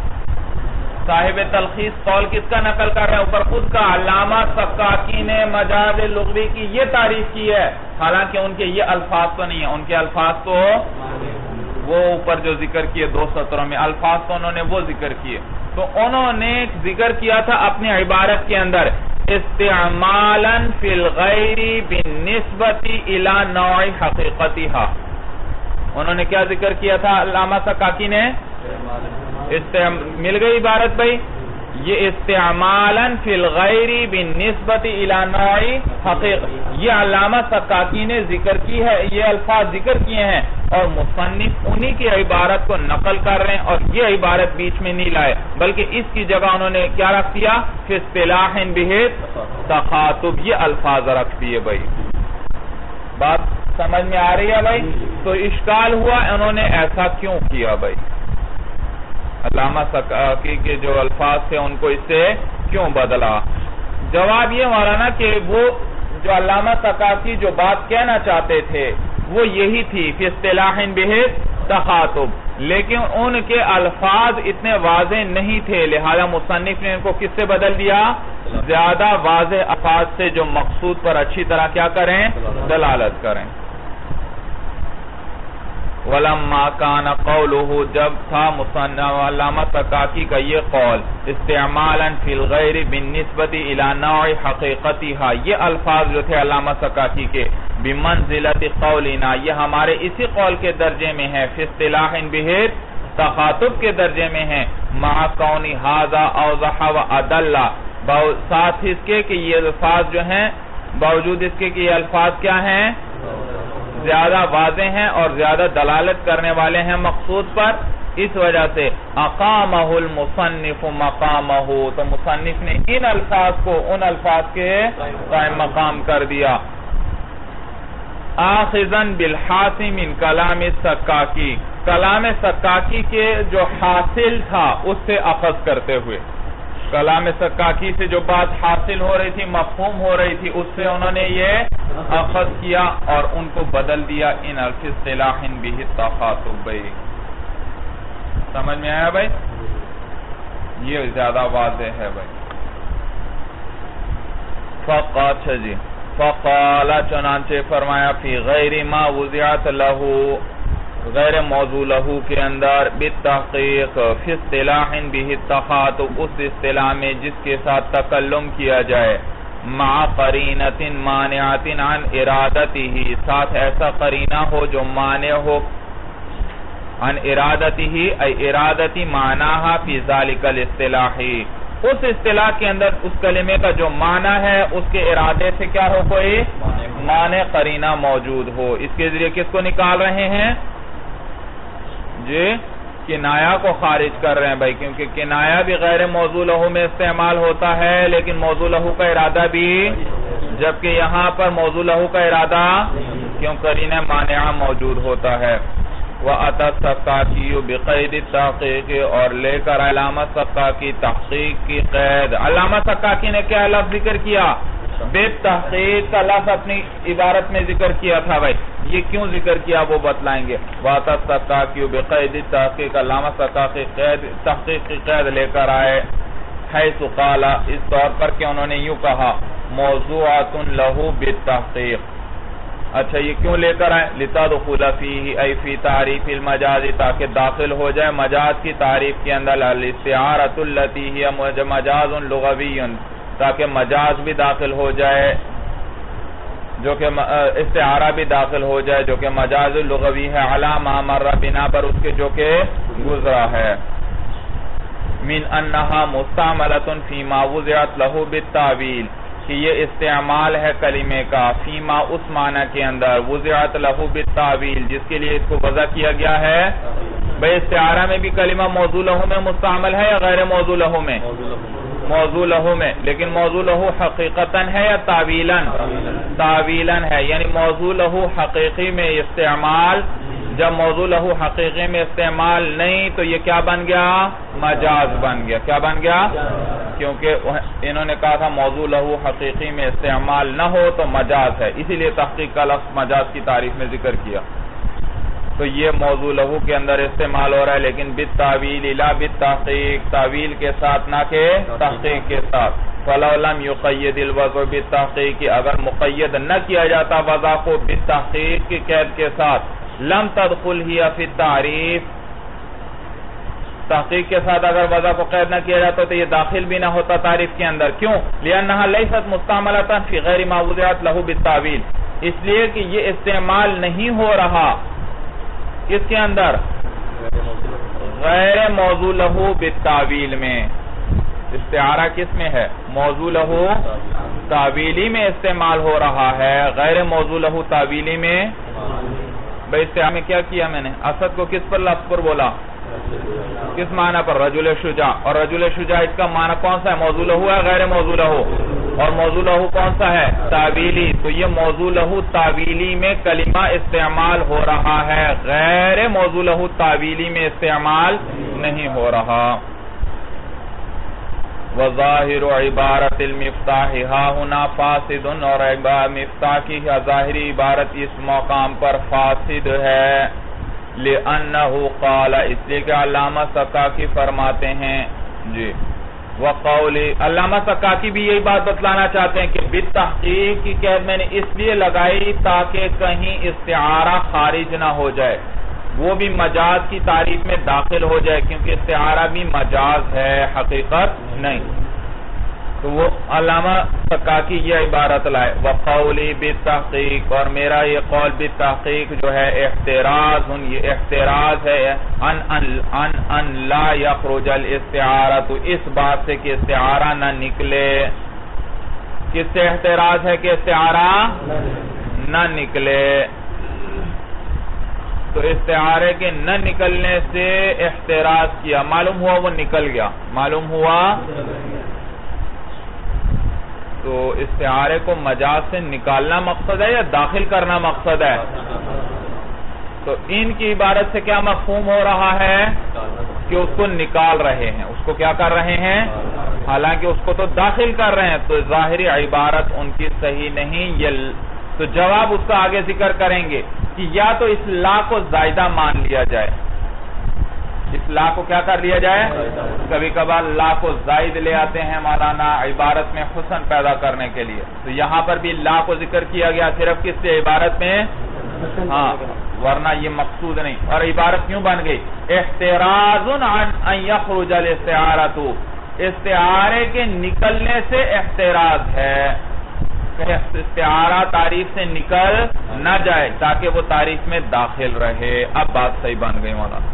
صاحب تلخیص قول کس کا نقل کر رہے ہیں؟ اوپر خود کا علامہ سکاکی نے مجاز لغوی کی یہ تعریف کی ہے. حالانکہ ان کے یہ الفاظ تو نہیں ہیں. ان کے الفاظ تو وہ اوپر جو ذکر کیے 2 سطروں میں الفاظ تو انہوں نے وہ ذکر کیے. تو انہوں نے ذکر کیا تھا اپنی عبارت کے اندر استعمالا فی الغیر بالنسبت الی نوع حقیقتها. انہوں نے کیا ذکر کیا تھا علامہ سکاکی نے؟ مل گئی عبارت بھائی؟ یہ استعمالا فی الغیر بالنسبت الی نوع حقیقت، یہ علامہ سکاکی نے ذکر کی ہے، یہ الفاظ ذکر کیے ہیں اور مصنف انہی کی عبارت کو نقل کر رہے ہیں اور یہ عبارت بیچ میں نہیں لائے، بلکہ اس کی جگہ انہوں نے کیا رکھ دیا؟ فی اصطلاح بہ تخاطب، یہ الفاظ رکھ دیے بھائی. بات سمجھ میں آ رہی ہے بھائی؟ تو اشکال ہوا انہوں نے ایسا کیوں کیا بھائی؟ علامہ سکاکی کے جو الفاظ تھے ان کو اس سے کیوں بدلا؟ جواب یہ مولانا کہ وہ جو علامہ سکاکی جو بات کہنا چاہتے تھے وہ یہی تھی فی اصطلاح بہ تخاطب، لیکن ان کے الفاظ اتنے واضح نہیں تھے، لہذا مصنف نے ان کو کس سے بدل دیا؟ زیادہ واضح الفاظ سے جو مقصود پر اچھی طرح کیا کریں؟ دلالت کریں. وَلَمَّا كَانَ قَوْلُهُ، جب تھا علامہ سکاکی کا یہ قول استعمالا فی الغیر بالنسبت الی نوع حقیقتها، یہ الفاظ جو تھے علامہ سکاکی کے بمنزلت قولنا، یہ ہمارے اسی قول کے درجے میں ہے، فی اصطلاح بہ تخاطب کے درجے میں ہے، مع کون ھذا اوضح وادل، ساتھ اس کے کہ یہ الفاظ جو ہیں باوجود اس کے کہ یہ الفاظ کیا ہیں؟ زیادہ واضح ہیں اور زیادہ دلالت کرنے والے ہیں مقصود پر، اس وجہ سے اقامہ المصنف مقامہ، تو مصنف نے ان الفاظ کو ان الفاظ کے قائم مقام کر دیا. آخذاً بالحاصل من کلام سکاکی، کلام سکاکی کے جو حاصل تھا اس سے اخذ کرتے ہوئے، کلام سکاکی سے جو بات حاصل ہو رہی تھی، مفہوم ہو رہی تھی، اس سے انہوں نے یہ اخذ کیا اور ان کو بدل دیا ان فی اصطلاح بہ تخاطب. بھائی سمجھ میں آیا بھائی؟ یہ زیادہ واضح ہے بھائی. فقال، چنانچہ فرمایا فی غیر ما وضعت لہو، غیر موضوع لہو کے اندر بالتحقیق فی اصطلاح بہ تخاطب، اس اصطلاح میں جس کے ساتھ تکلم کیا جائے، مع قرینۃ مانعۃ عن ارادتہ، ساتھ ایسا قرینہ ہو جو مانع ہو عن ارادتہ، ای ارادتی معناہا فی ذالک الاصطلاح، اس اصطلاح کے اندر اس کلمے کا جو معنی ہے اس کے ارادے سے کیا ہو، کوئی معنی قرینہ موجود ہو. اس کے ذریعے کس کو نکال رہے ہیں؟ جی کنایہ کو خارج کر رہے ہیں بھائی، کیونکہ کنایہ بھی غیر موضوع لہو میں استعمال ہوتا ہے لیکن موضوع لہو کا ارادہ بھی، جبکہ یہاں پر موضوع لہو کا ارادہ کیوں قرینہ مانعہ موجود ہوتا ہے. وَأَتَى السَّقَّاقِيُّ بِقَيْدِ التَّحْقِيقِ، اور لے کر علامہ سقاکی تحقیق کی قید. علامہ سقاکی نے کیا لفظ ذکر کیا؟ بالتحقیق کا لفظ اپنی عبارت میں ذکر کیا تھا بھائی، یہ کیوں ذکر کیا وہ بتلائیں گے. وَأَتَى السَّقَّاقِيُّ بِقَيْدِ التَّحْقِيقِ، علامہ سقاکی تحقیق کی قید لے کر آئے. حیث قال، اس طور پر کہ انہوں نے یوں کہا موضوعات لہو بالتحقیق. اچھا یہ کیوں لے کر آئے؟ لِتَدْخُلَ فِيهِ ای فی تعریف المجاز، تاکہ داخل ہو جائے مجاز کی تعریف کے اندر، الاستعارۃ التی ہی مجاز لغوی، تاکہ مجاز بھی داخل ہو جائے جو کہ استعارہ بھی داخل ہو جائے جو کہ مجاز لغوی ہے، علی ما مر، بنا پر اس کے جو کہ گزرا ہے. من انہا مستعملۃ فیما وضعت لہو بالتاویل، کہ یہ استعمال ہے کلمے کا فیما اس معنی کے اندر وضعت لہو بالتاویل، جس کے لیے اس کو وضع کیا گیا ہے. بھئی استعارہ میں بھی کلمہ موضوع لہو میں مستعمل ہے یا غیر موضوع لہو میں؟ موضوع لہو میں، لیکن موضوع لہو حقیقتاً ہے یا تعویلاً؟ تعویلاً ہے، یعنی موضوع لہو حقیقی میں استعمال، جب موضوع لہو حقیقی میں استعمال نہیں تو یہ کیا بن گیا؟ مجاز بن گیا. کیا بن گیا؟ کیونکہ انہوں نے کہا تھا موضوع لہو حقیقی میں استعمال نہ ہو تو مجاز ہے، اسی لیے تحقیق کا لفظ مجاز کی تعریف میں ذکر کیا. تو یہ موضوع لہو کے اندر استعمال ہو رہا ہے لیکن بالتاویل لا بالتحقیق، تعویل کے ساتھ نہ کہ تحقیق کے ساتھ. فَلَوْ لَمْ يُقَيِّدِ الْوَضْعُ بِالتَّحْقِيقِ، اگر مقید نہ کیا جاتا وضع کو بالتحقیق کی قید کے ساتھ، لم تدخل ہی فی التعریف، تحقیق کے ساتھ اگر وضع کو قید نہ کیا جاتا تو یہ داخل بھی نہ ہوتا تعریف کے اندر. کیوں؟ لأنها ليست مستعملة في غير ما وضعت له بالتاويل، اس لیے کہ یہ استعمال نہیں ہو رہا کس کے اندر؟ غیر موضوع له بالتاویل میں. استعارہ کس میں ہے؟ موضوع له تاویلی میں استعمال ہو رہا ہے، غیر موضوع له تاویلی میں. بھئی استعارہ میں کیا کیا میں نے؟ اسد کو کس پر لفظ پر بولا؟ کس معنی پر؟ رجل شجاع. اور رجل شجاع اس کا معنی کون سا ہے؟ موضوع له ہے غیر موضوع له؟ اور موضوع له کون سا ہے؟ تاویلی. تو یہ موضوع له تاویلی میں کلمہ استعمال ہو رہا ہے، غیر موضوع له تاویلی میں استعمال نہیں ہو رہا. وظاہر عبارت المفتاح ہا ہنا فاسد، اور مفتاح کی ظاہری عبارت اس مقام پر فاسد ہے. لأنہ قال، اس لیے کہ علامہ سکاکی فرماتے ہیں جی. وقول علامہ سکاکی بھی یہی بات بتلانا چاہتے ہیں کہ بالتحقیق کی قید میں نے اس لیے لگائی تاکہ کہیں استعارہ خارج نہ ہو جائے، وہ بھی مجاز کی تعریف میں داخل ہو جائے، کیونکہ استعارہ بھی مجاز ہے، حقیقت نہیں. تو وہ علامہ سکاکی یہ عبارت لائے. وقولی بالتحقیق، اور میرا یہ قول بالتحقیق جو ہے احتراز، یہ احتراز ہے ان لا یخرج الاستعارہ، تو اس بات سے کہ استعارہ نہ نکلے. کس سے احتراز ہے کہ استعارہ نہ نکلے؟ تو استعارے کے نہ نکلنے سے احتراز کیا، معلوم ہوا وہ نکل گیا، معلوم ہوا. تو استعارے کو مجاز سے نکالنا مقصد ہے یا داخل کرنا مقصد ہے؟ تو ان کی عبارت سے کیا مفہوم ہو رہا ہے کہ اس کو نکال رہے ہیں، اس کو کیا کر رہے ہیں؟ حالانکہ اس کو تو داخل کر رہے ہیں. تو ظاہری عبارت ان کی صحیح نہیں. تو جواب اس کا آگے ذکر کریں گے کہ یا تو اس لا کو زائدہ مان لیا جائے، اس لا کو کیا کر لیا جائے؟ کبھی کبھار لا کو زائد لے آتے ہیں مولانا عبارت میں حسن پیدا کرنے کے لیے. تو یہاں پر بھی لا کو ذکر کیا گیا صرف کس سے؟ عبارت میں. ہاں، ورنہ یہ مقصود نہیں. اور عبارت کیوں بن گئی؟ احتراز عن ان یخرج الاستعارۃ، استعارے کے نکلنے سے احتراز ہے، استعارہ تعریف سے نکل نہ جائے تاکہ وہ تعریف میں داخل رہے. اب بات صحیح بن گئی مولانا.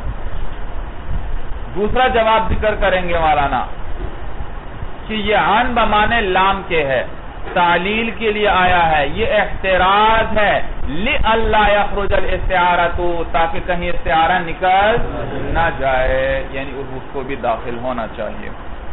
دوسرا جواب ذکر کریں گے مولانا کہ یہ عن بمانے لام کے ہے، تعلیل کے لیے آیا ہے، یہ احتراز ہے لئلا یخرج الاستعارۃ، تاکہ کہیں استعارہ نکل نہ جائے، یعنی اس کو بھی داخل ہونا چاہیے.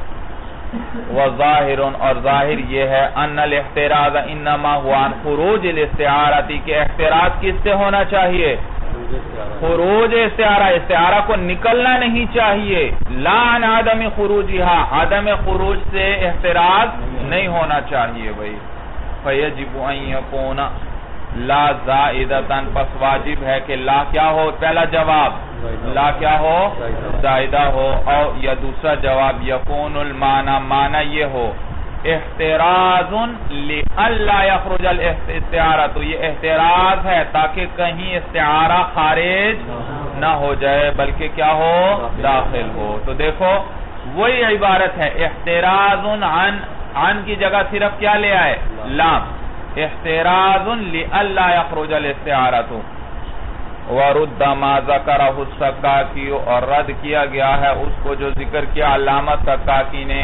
وظاہر، اور ظاہر یہ ہے ان الاحتراز انما هو عن خروج الاستعارۃ، کہ احتراز کس سے ہونا چاہیے؟ خروج استعارہ، استعارہ کو نکلنا نہیں چاہیے. لا عن عدم خروجها، عدم خروج سے احتراز نہیں ہونا چاہیے. بھائی فیجب ان یکون لا زائدتاً، پس واجب ہے کہ لا کیا ہو؟ پہلا جواب لا کیا ہو؟ زائدہ ہو. اور یا دوسرا جواب یکون المعنی، معنی یہ ہو احتراز لئلا یخرج الاستعارہ، تو یہ احتراز ہے تاکہ کہیں استعارہ خارج نہ ہو جائے بلکہ کیا ہو؟ داخل ہو. تو دیکھو وہی عبارت ہے، احتراز عن کی جگہ صرف کیا لے آئے؟ لام. احتراز لئلا یخرج الاستعارۃ. ورد ما ذکرہ السکاکی، اور رد کیا گیا ہے اس کو جو ذکر کیا علامہ سکاکی نے.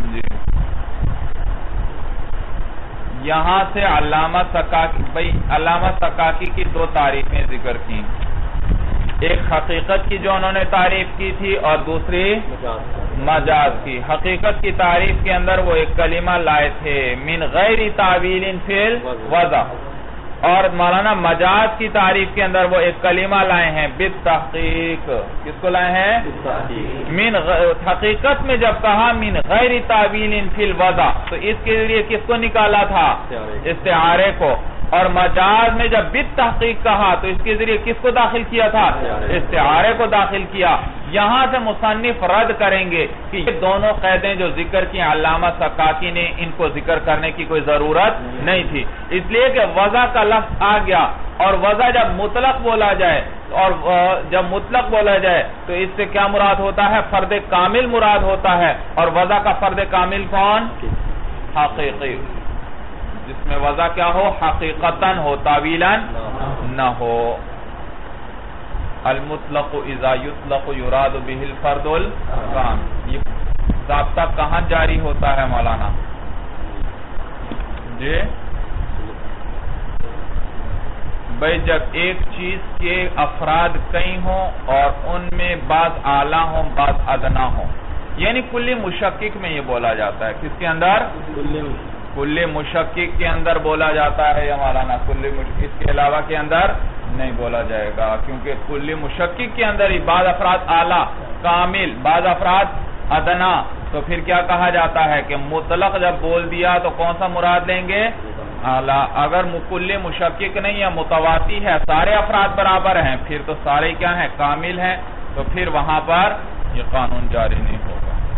یہاں سے علامہ سکاکی، بھئی علامہ سکاکی کی دو تعریفیں ذکر کی، ایک حقیقت کی جو انہوں نے تعریف کی تھی اور دوسری مجاز کی. حقیقت کی تعریف کے اندر وہ ایک کلمہ لائے تھے من غیر تعویل فی الوضع، اور مولانا مجاز کی تعریف کے اندر وہ ایک کلمہ لائے ہیں بالتحقیق. کس کو لائے ہیں؟ من حقیقت میں جب کہا من غیر تعویل فی الوضع تو اس کے ذریعے کس کو نکالا تھا؟ استعارے کو. اور مجاز میں جب بالتحقیق کہا تو اس کے ذریعے کس کو داخل کیا تھا؟ استعارے کو داخل کیا. یہاں سے مصنف رد کریں گے کہ یہ دونوں قیدیں جو ذکر کی علامہ سکاکی نے، ان کو ذکر کرنے کی کوئی ضرورت نہیں تھی، اس لیے کہ وضع کا لفظ آ گیا، اور وضع جب مطلق بولا جائے اور جب مطلق بولا جائے تو اس سے کیا مراد ہوتا ہے؟ فرد کامل مراد ہوتا ہے. اور وضع کا فرد کامل کون؟ حقیقی، جس میں وضع کیا ہو؟ حقیقتاً ہو، تعویلاً نہ ہو. المطلق اذا یطلق یراد به الفرد الکامل. یہ ضابطہ کہاں جاری ہوتا ہے مولانا؟ جی بھئی جب ایک چیز کے افراد کئی ہوں اور ان میں بعض اعلیٰ ہوں بعض ادنا ہوں، یعنی کلی مشکک میں یہ بولا جاتا ہے. کس کے اندر؟ کلی مشکک کے اندر بولا جاتا ہے یا مولانا اس کے علاوہ کے اندر نہیں بولا جائے گا، کیونکہ کلی مشکک کے اندر ہی بعض افراد اعلیٰ کامل بعض افراد ادنا، تو پھر کیا کہا جاتا ہے کہ مطلق جب بول دیا تو کون سا مراد لیں گے؟ اعلیٰ. اگر کلی مشکک نہیں ہے، متواتی ہے، سارے افراد برابر ہیں، پھر تو سارے کیا ہیں؟ کامل ہیں. تو پھر وہاں پر یہ قانون جاری نہیں ہوگا.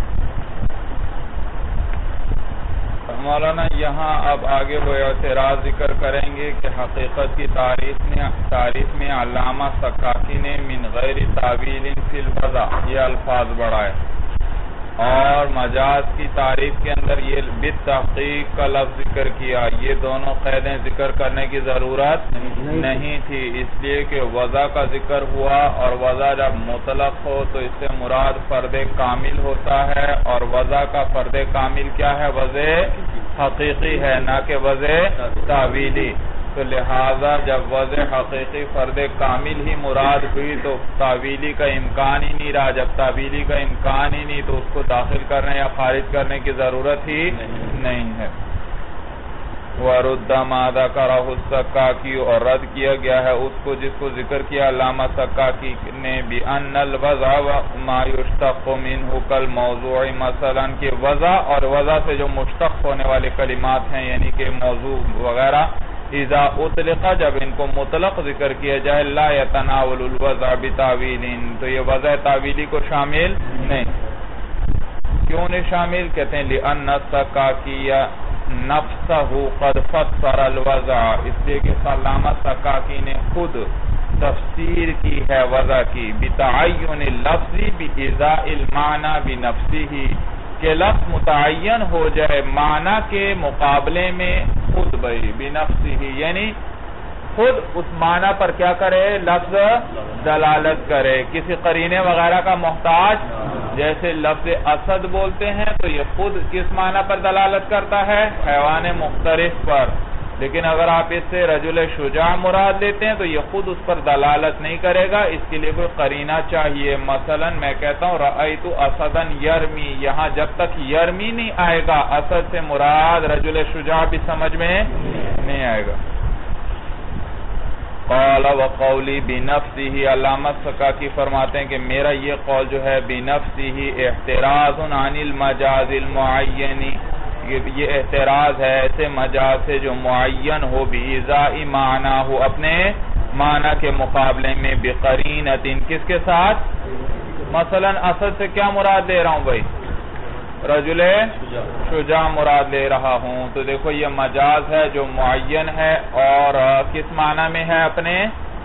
مولانا یہاں اب آگے وہ اعتراض ذکر کریں گے کہ حقیقت کی تعریف میں علامہ سکاکی نے من غیر تعویل فی الوضع یہ الفاظ بڑھائے، اور مجاز کی تعریف کے اندر یہ بالتحقیق کا لفظ ذکر کیا. یہ دونوں قیدیں ذکر کرنے کی ضرورت نہیں تھی، اس لیے کہ وضع کا ذکر ہوا، اور وضع جب مطلق ہو تو اس سے مراد فرد کامل ہوتا ہے، اور وضع کا فرد کامل کیا ہے؟ وضع حقیقی ہے، نہ کہ وضع تعویلی. تو لہذا جب وضع حقیقی فرد کامل ہی مراد ہوئی تو تعویلی کا امکان ہی نہیں رہا. جب تعویلی کا امکان ہی نہیں تو اس کو داخل کرنے یا خارج کرنے کی ضرورت ہی نہیں ہے. وَرُدَّ مَا ذَكَرَهُ السَّكَّاكِيُّ، اور رد کیا گیا ہے اس کو جس کو ذکر کیا علامہ سکاکی نے بِأَنَّ الْوَضْعَ وَمَا يُشْتَقُ مِنْهُ كَالْمَوْضُوعِ مثلا، کہ وضع اور وضع سے جو مشتق ہونے والے کلمات ہیں یعنی کہ موضوع وغیرہ، اذا اطلق جب ان کو مطلق ذکر کیا جائے لا يتناول الوضع بتاویل، تو یہ وضع تعویلی کو شامل نہیں. کیوں نہیں شامل؟ کہتے ہیں لأن السکاکی نفسہ قد فسر الوضع، اس لیے کہ علامہ سکاکی نے خود تفسیر کی ہے وضع کی بتعین اللفظ بإزاء المعنی بنفسه، کہ لفظ متعین ہو جائے معنی کے مقابلے میں خود بنفسه، یعنی خود اس معنی پر کیا کرے؟ لفظ دلالت کرے، کسی قرینے وغیرہ کا محتاج. جیسے لفظ اسد بولتے ہیں تو یہ خود کس معنی پر دلالت کرتا ہے؟ حیوان مختلف پر. لیکن اگر آپ اس سے رجل شجاع مراد لیتے ہیں تو یہ خود اس پر دلالت نہیں کرے گا، اس کے لیے کوئی قرینہ چاہیے. مثلا میں کہتا ہوں رأیت اسدا یرمی، یہاں جب تک یرمی نہیں آئے گا اسد سے مراد رجل شجاع بھی سمجھ میں نہیں آئے گا. قال وقولی بنفسه، علامہ سکاکی فرماتے ہیں کہ میرا یہ قول جو ہے بنفسه احتراز عن المجاز المعین، یہ احتراز ہے ایسے مجاز سے جو معین ہو بإزاء معنی ہو، اپنے معنی کے مقابلے میں بقرینۃ، کس کے ساتھ؟ مثلا اسد سے کیا مراد لے رہا ہوں بھائی؟ رجل شجاع مراد لے رہا ہوں. تو دیکھو یہ مجاز ہے جو معین ہے اور کس معنی میں ہے؟ اپنے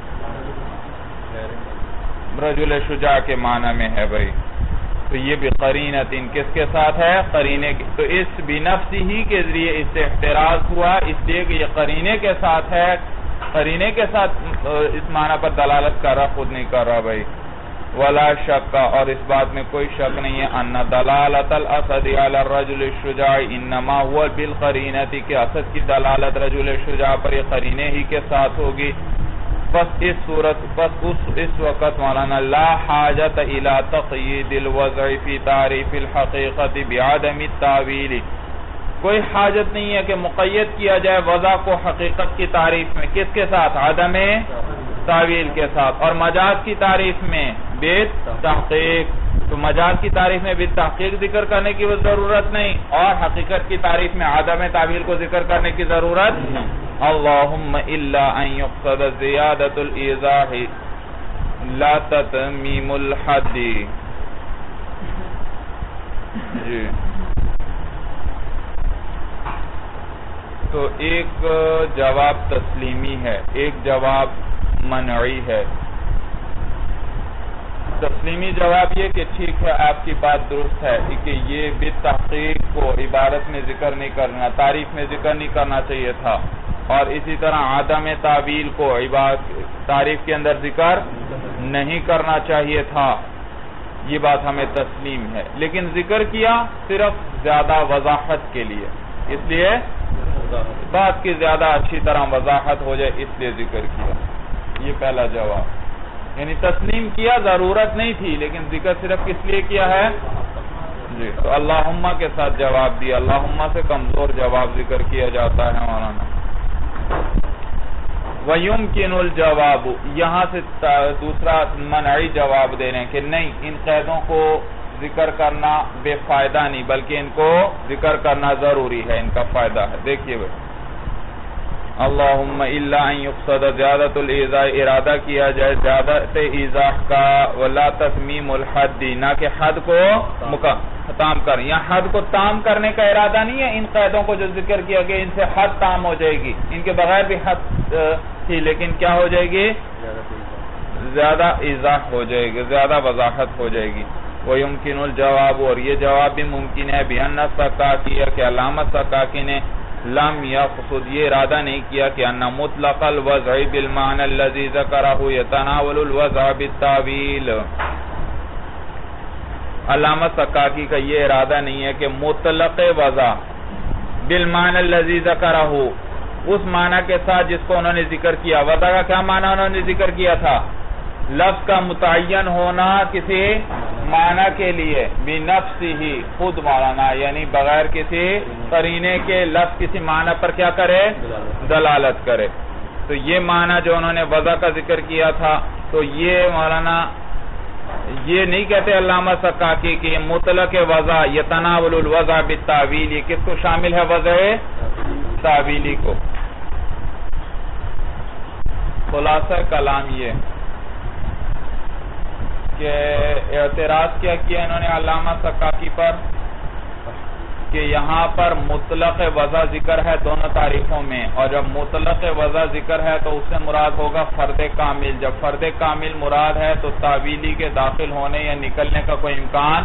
رجل شجاع کے معنی میں ہے بھائی. تو یہ بھی قرینت کس کے ساتھ ہے؟ قرینے کے. تو اس بنفسی ہی کے ذریعے اس سے احتراز ہوا، اس لیے کہ یہ قرینے کے ساتھ ہے، قرینے کے ساتھ اس معنی پر دلالت کر رہا، خود نہیں کر رہا بھائی. ولا شک، اور اس بات میں کوئی شک نہیں ہے ان دلالت الاسد علی الرجل الشجاع انما هو بالقرینۃ، کہ اسد کی دلالت رجل شجاع پر یہ قرینے ہی کے ساتھ ہوگی. بس اس وقت مولانا لا حاجت الى تقیید الوضع فی تعریف الحقیقت بعدم التاویل، کوئی حاجت نہیں ہے کہ مقید کیا جائے وضع کو حقیقت کی تعریف میں کس کے ساتھ؟ عدم تعویل کے ساتھ. اور مجاز کی تعریف میں بالتحقیق، تو مجاز کی تعریف میں بالتحقیق ذکر کرنے کی ضرورت نہیں، اور حقیقت کی تعریف میں عدم تعویل کو ذکر کرنے کی ضرورت نہیں. اللہم الا ان یقصد زیادت الایضاح لا تتمیم الحد. جی تو ایک جواب تسلیمی ہے، ایک جواب منعی ہے. تسلیمی جواب یہ کہ ٹھیک ہے آپ کی بات درست ہے کہ یہ بالتحقیق کو عبارت میں ذکر نہیں کرنا، تعریف میں ذکر نہیں کرنا چاہیے تھا، اور اسی طرح عدم تعویل کو تعریف کے اندر ذکر نہیں کرنا چاہیے تھا، یہ بات ہمیں تسلیم ہے، لیکن ذکر کیا صرف زیادہ وضاحت کے لیے، اس لیے بات کی زیادہ اچھی طرح وضاحت ہو جائے اس لیے ذکر کیا۔ یہ پہلا جواب، یعنی تسلیم کیا ضرورت نہیں تھی لیکن ذکر صرف کس لیے کیا ہے جی۔ تو اللہم کے ساتھ جواب دیا، اللہم سے کمزور جواب ذکر کیا جاتا ہے مولانا۔ وَيُمْكِنُ الْجَوَابُ، یہاں سے دوسرا منعی جواب دے رہے ہیں کہ نہیں، ان قیدوں کو ذکر کرنا بے فائدہ نہیں بلکہ ان کو ذکر کرنا ضروری ہے، ان کا فائدہ ہے۔ دیکھیے بھائی، اللہم الا ان یقصد زیادت الایذاء، ارادہ کیا جائے زیادت ایذاء کا، ولا تتمیم الحد، نہ کہ حد کو تام کریں، یا حد کو تام کرنے کا ارادہ نہیں ہے، ان قیدوں کو جو ذکر کیا گیا ان سے حد تام ہو جائے گی، ان کے بغیر بھی حد تھی لیکن کیا ہو جائے گی، زیادہ ایضاح ہو جائے گی، زیادہ وضاحت ہو جائے گی۔ وَيُمْكِنُ الْجَوَابُ، اور یہ جواب بھی ممکن ہے بِأَنَّ السَّقَّاقِيَّ، کہ علامہ سقاقی نے لم یقصد، یہ ارادہ نہیں کیا کہ ان مطلق الوضع بالمعنى الذي ذكره يتناول الوضع بالتاویل، علامہ سقاقی کا یہ ارادہ نہیں ہے کہ مطلق وضع بالمعنى الذي ذكره، اس معنی کے ساتھ جس کو انہوں نے ذکر کیا، وضع کا کیا معنی انہوں نے ذکر کیا تھا، لفظ کا متعین ہونا کسی معنی کے لیے، بنفسہ، خود مولانا، یعنی بغیر کسی قرینے کے لفظ کسی معنی پر کیا کرے، دلالت کرے۔ تو یہ معنی جو انہوں نے وضع کا ذکر کیا تھا، تو یہ مولانا یہ نہیں کہتے علامہ سقاقی کہ یہ مطلق وضع یتناول الوضع بالتاویل، یہ کس کو شامل ہے، وضع تاویلی کو۔ خلاصہ کلام یہ کہ اعتراض کیا انہوں نے علامہ سقاقی پر کہ یہاں پر مطلق وضع ذکر ہے دونوں تعریفوں میں، اور جب مطلق وضع ذکر ہے تو اس سے مراد ہوگا فرد کامل، جب فرد کامل مراد ہے تو تعویلی کے داخل ہونے یا نکلنے کا کوئی امکان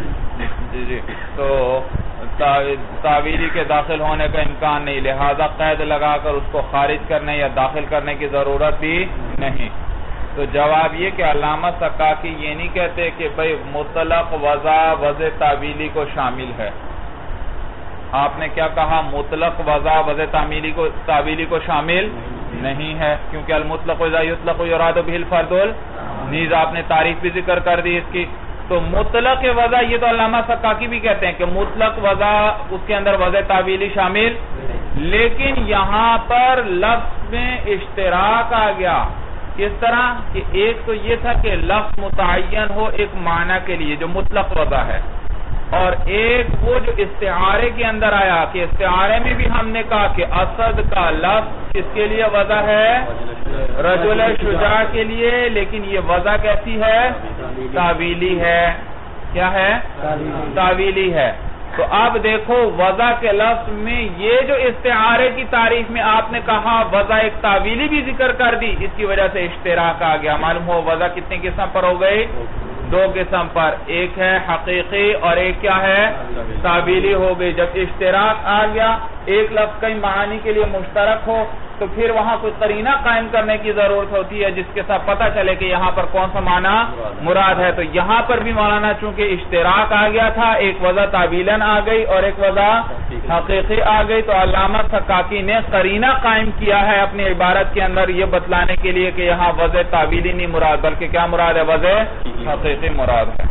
جی تو تعویلی کے داخل ہونے کا امکان نہیں، لہذا قید لگا کر اس کو خارج کرنے یا داخل کرنے کی ضرورت بھی نہیں۔ تو جواب یہ کہ علامہ سقاقی یہ نہیں کہتے کہ بھئی مطلق وضع تعویلی کو شامل ہے، آپ نے کیا کہا، مطلق وضع تعویلی کو شامل نہیں ہے، کیونکہ المطلق اذا یطلق یراد به الفرد نیز آپ نے تعریف بھی ذکر کر دی اس کی۔ تو مطلق وضع، یہ تو علامہ سقاقی بھی کہتے ہیں کہ مطلق وضع اس کے اندر وضع تعویلی شامل، لیکن یہاں پر لفظ میں اشتراک آ گیا۔ کس طرح کہ ایک تو یہ تھا کہ لفظ متعین ہو ایک معنی کے لیے جو مطلق وضع ہے، اور ایک وہ جو استعارے کے اندر آیا کہ استعارے میں بھی ہم نے کہا کہ اسد کا لفظ کس کے لیے وضع ہے، رجل شجاع کے لیے، لیکن یہ وضع کیسی ہے، تعویلی ہے۔ کیا ہے، تعویلی ہے۔ تو اب دیکھو وضع کے لفظ میں یہ جو استعارے کی تعریف میں آپ نے کہا وضع ایک تعویلی بھی ذکر کر دی، اس کی وجہ سے اشتراک آ گیا۔ معلوم ہو وضع کتنے قسم پر ہو گئی، دو قسم پر، ایک ہے حقیقی اور ایک کیا ہے، تعویلی ہو گئی۔ جب اشتراک آ گیا، ایک لفظ کئی معانی کے لیے مشترک ہو تو پھر وہاں کوئی قرینہ قائم کرنے کی ضرورت ہوتی ہے جس کے ساتھ پتہ چلے کہ یہاں پر کون سا معنی مراد ہے۔ تو یہاں پر بھی مولانا چونکہ اشتراک آ گیا تھا، ایک وضع تعویلاً آ گئی اور ایک وضع حقیقی آ گئی، تو علامہ سقاقی نے قرینہ قائم کیا ہے اپنی عبارت کے اندر یہ بتلانے کے لیے کہ یہاں وضع تعویلی نہیں مراد بلکہ کیا مراد ہے، وضع حقیقی مراد ہے۔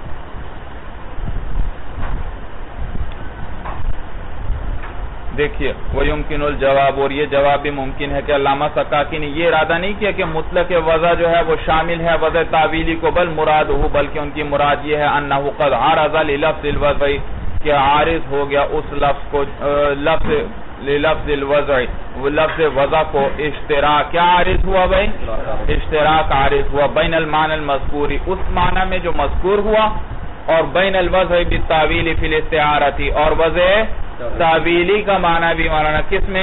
دیکھیے وَيُمْكِنُ الْجَوَابُ، اور یہ جواب بھی ممکن ہے کہ علامہ سقاقی نے یہ ارادہ نہیں کیا کہ مطلق وضع جو ہے وہ شامل ہے وضع تعویلی کو، بل مراد ہو، بلکہ ان کی مراد یہ ہے انہو قد عارض للفظ الوضع، کہ عارض ہو گیا اس لفظ کو، للفظ الوضع، لفظ وضع کو اشتراک، کیا عارض ہوا بھائی، اشتراک عارض ہوا بین المعنی المذکور، اس معنی میں جو مذکور ہوا، اور بین الوضع بالتاویل فی الاستعارتی، اور وضع تعویلی کا معنی بھی مولانا کس میں،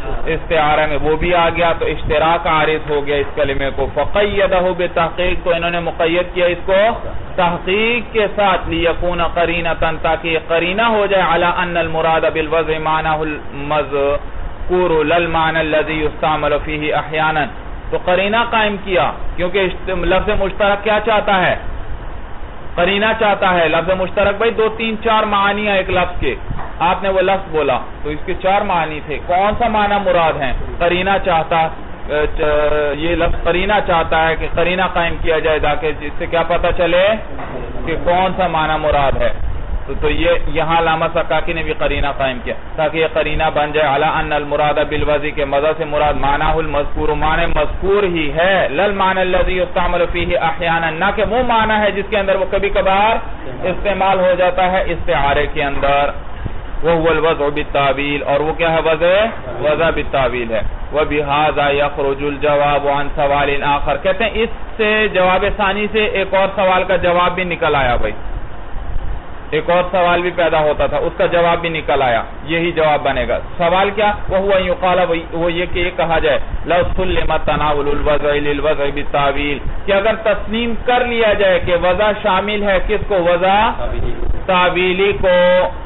استعارہ میں وہ بھی آ گیا تو اشتراک عارض ہو گیا اس کلمے کو. فقیدہ بتحقیق تو انہوں نے مقید کیا اس کو تحقیق کے ساتھ لیکون قرینۃ تاکہ یہ قرینہ ہو جائے علی ان المراد بالوضع معنی المذکور للمعنی الذی یستعمل فیہ احیانا. تو قرینہ قائم کیا کیونکہ لفظ مشترک کیا چاہتا ہے؟ قرینہ چاہتا ہے. لفظ مشترک بھائی 2 3 4 معنی ہیں ایک لفظ کے. آپ نے وہ لفظ بولا تو اس کے 4 معنی تھے. کون سا معنی مراد ہے؟ قرینہ چاہتا یہ لفظ قرینہ چاہتا ہے کہ قرینہ قائم کیا جائے تاکہ جس سے کیا پتہ چلے کہ کون سا معنی مراد ہے. تو یہ یہاں علامہ سکاکی نے بھی قرینہ قائم کیا تاکہ یہ قرینہ بن جائے علی ان المراد بالوضع کے مضى سے مراد معنی المذکور معنی مذکور ہی ہے للمعنی الذی یستعمل فیہ احیانا نہ کہ وہ معنی ہے جس کے اندر وہ کبھی کبھار استعمال ہو جاتا ہے استعارے کے اندر. وهو الوضع بالتاویل اور وہ کیا ہے وضع بالتاویل ہے. وبهذا يخرج الجواب عن سوال آخر کہتے ہیں اس سے جواب ثانی سے ایک اور سوال کا جواب بھی نکل آیا بھائی. ایک اور سوال بھی پیدا ہوتا تھا اس کا جواب بھی نکل آیا. یہی جواب بنے گا. سوال کیا وہ یقال وہ یہ کہ یہ کہا جائے لو سلم تناول الوضع للوضع بالتاویل کہ اگر تسلیم کر لیا جائے کہ وضع شامل ہے کس کو وضع تاویلی کو.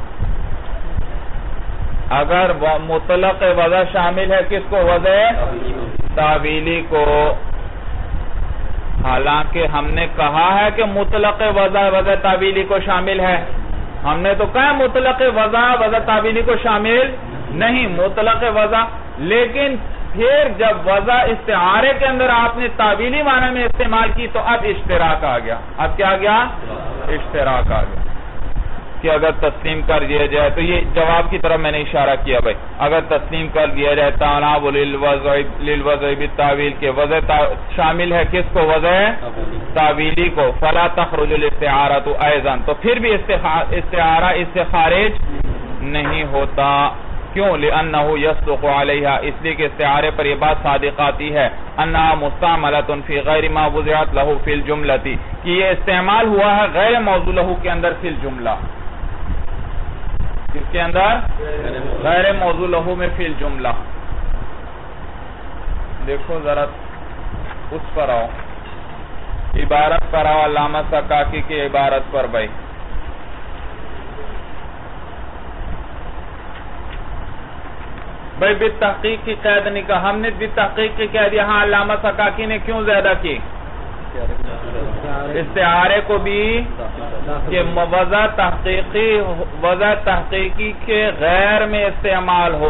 اگر مطلق وضع شامل ہے کس کو وضع تاویلی کو. حالانکہ ہم نے کہا ہے کہ مطلق وضع تاویلی کو شامل ہے. ہم نے تو کہا مطلق وضع تاویلی کو شامل نہیں مطلق وضع. لیکن پھر جب وضع استعارے کے اندر آپ نے تاویلی معنی میں استعمال کی تو اب اشتراک آ گیا. اب کیا گیا؟ اشتراک آ گیا کہ اگر تسلیم کر دیا جائے تو یہ جواب کی طرف میں نے اشارہ کیا بھائی. اگر تسلیم کر دیا جائے تناول للوضع بالتاویل کے وضع شامل ہے کس کو وضع تاویلی کو فلا تخرج الاستعارۃ ایضا تو پھر بھی استعارہ اس سے خارج نہیں ہوتا. کیوں؟ لأنہ یصدق علیہا اس لیے کہ استعارے پر یہ بات صادق آتی ہے انہا مستعملۃ فی غیر ما وضعت لہ فی الجملۃ کہ یہ استعمال ہوا ہے غیر موضوع لہ کے اندر فی الجملہ. کس کے اندر؟ غیر موضوع لہو میں فی الجملہ. دیکھو ذرا اس پر آؤ عبارت پر آؤ علامہ سکاکی کی عبارت پر بھائی. بھائی بالتحقیق کی قید نہیں کہا ہم نے بالتحقیق کی قید یہاں علامہ سکاکی نے کیوں زیادہ کی؟ استعارے کو بھی کہ وضع تحقیقی کے غیر میں استعمال ہو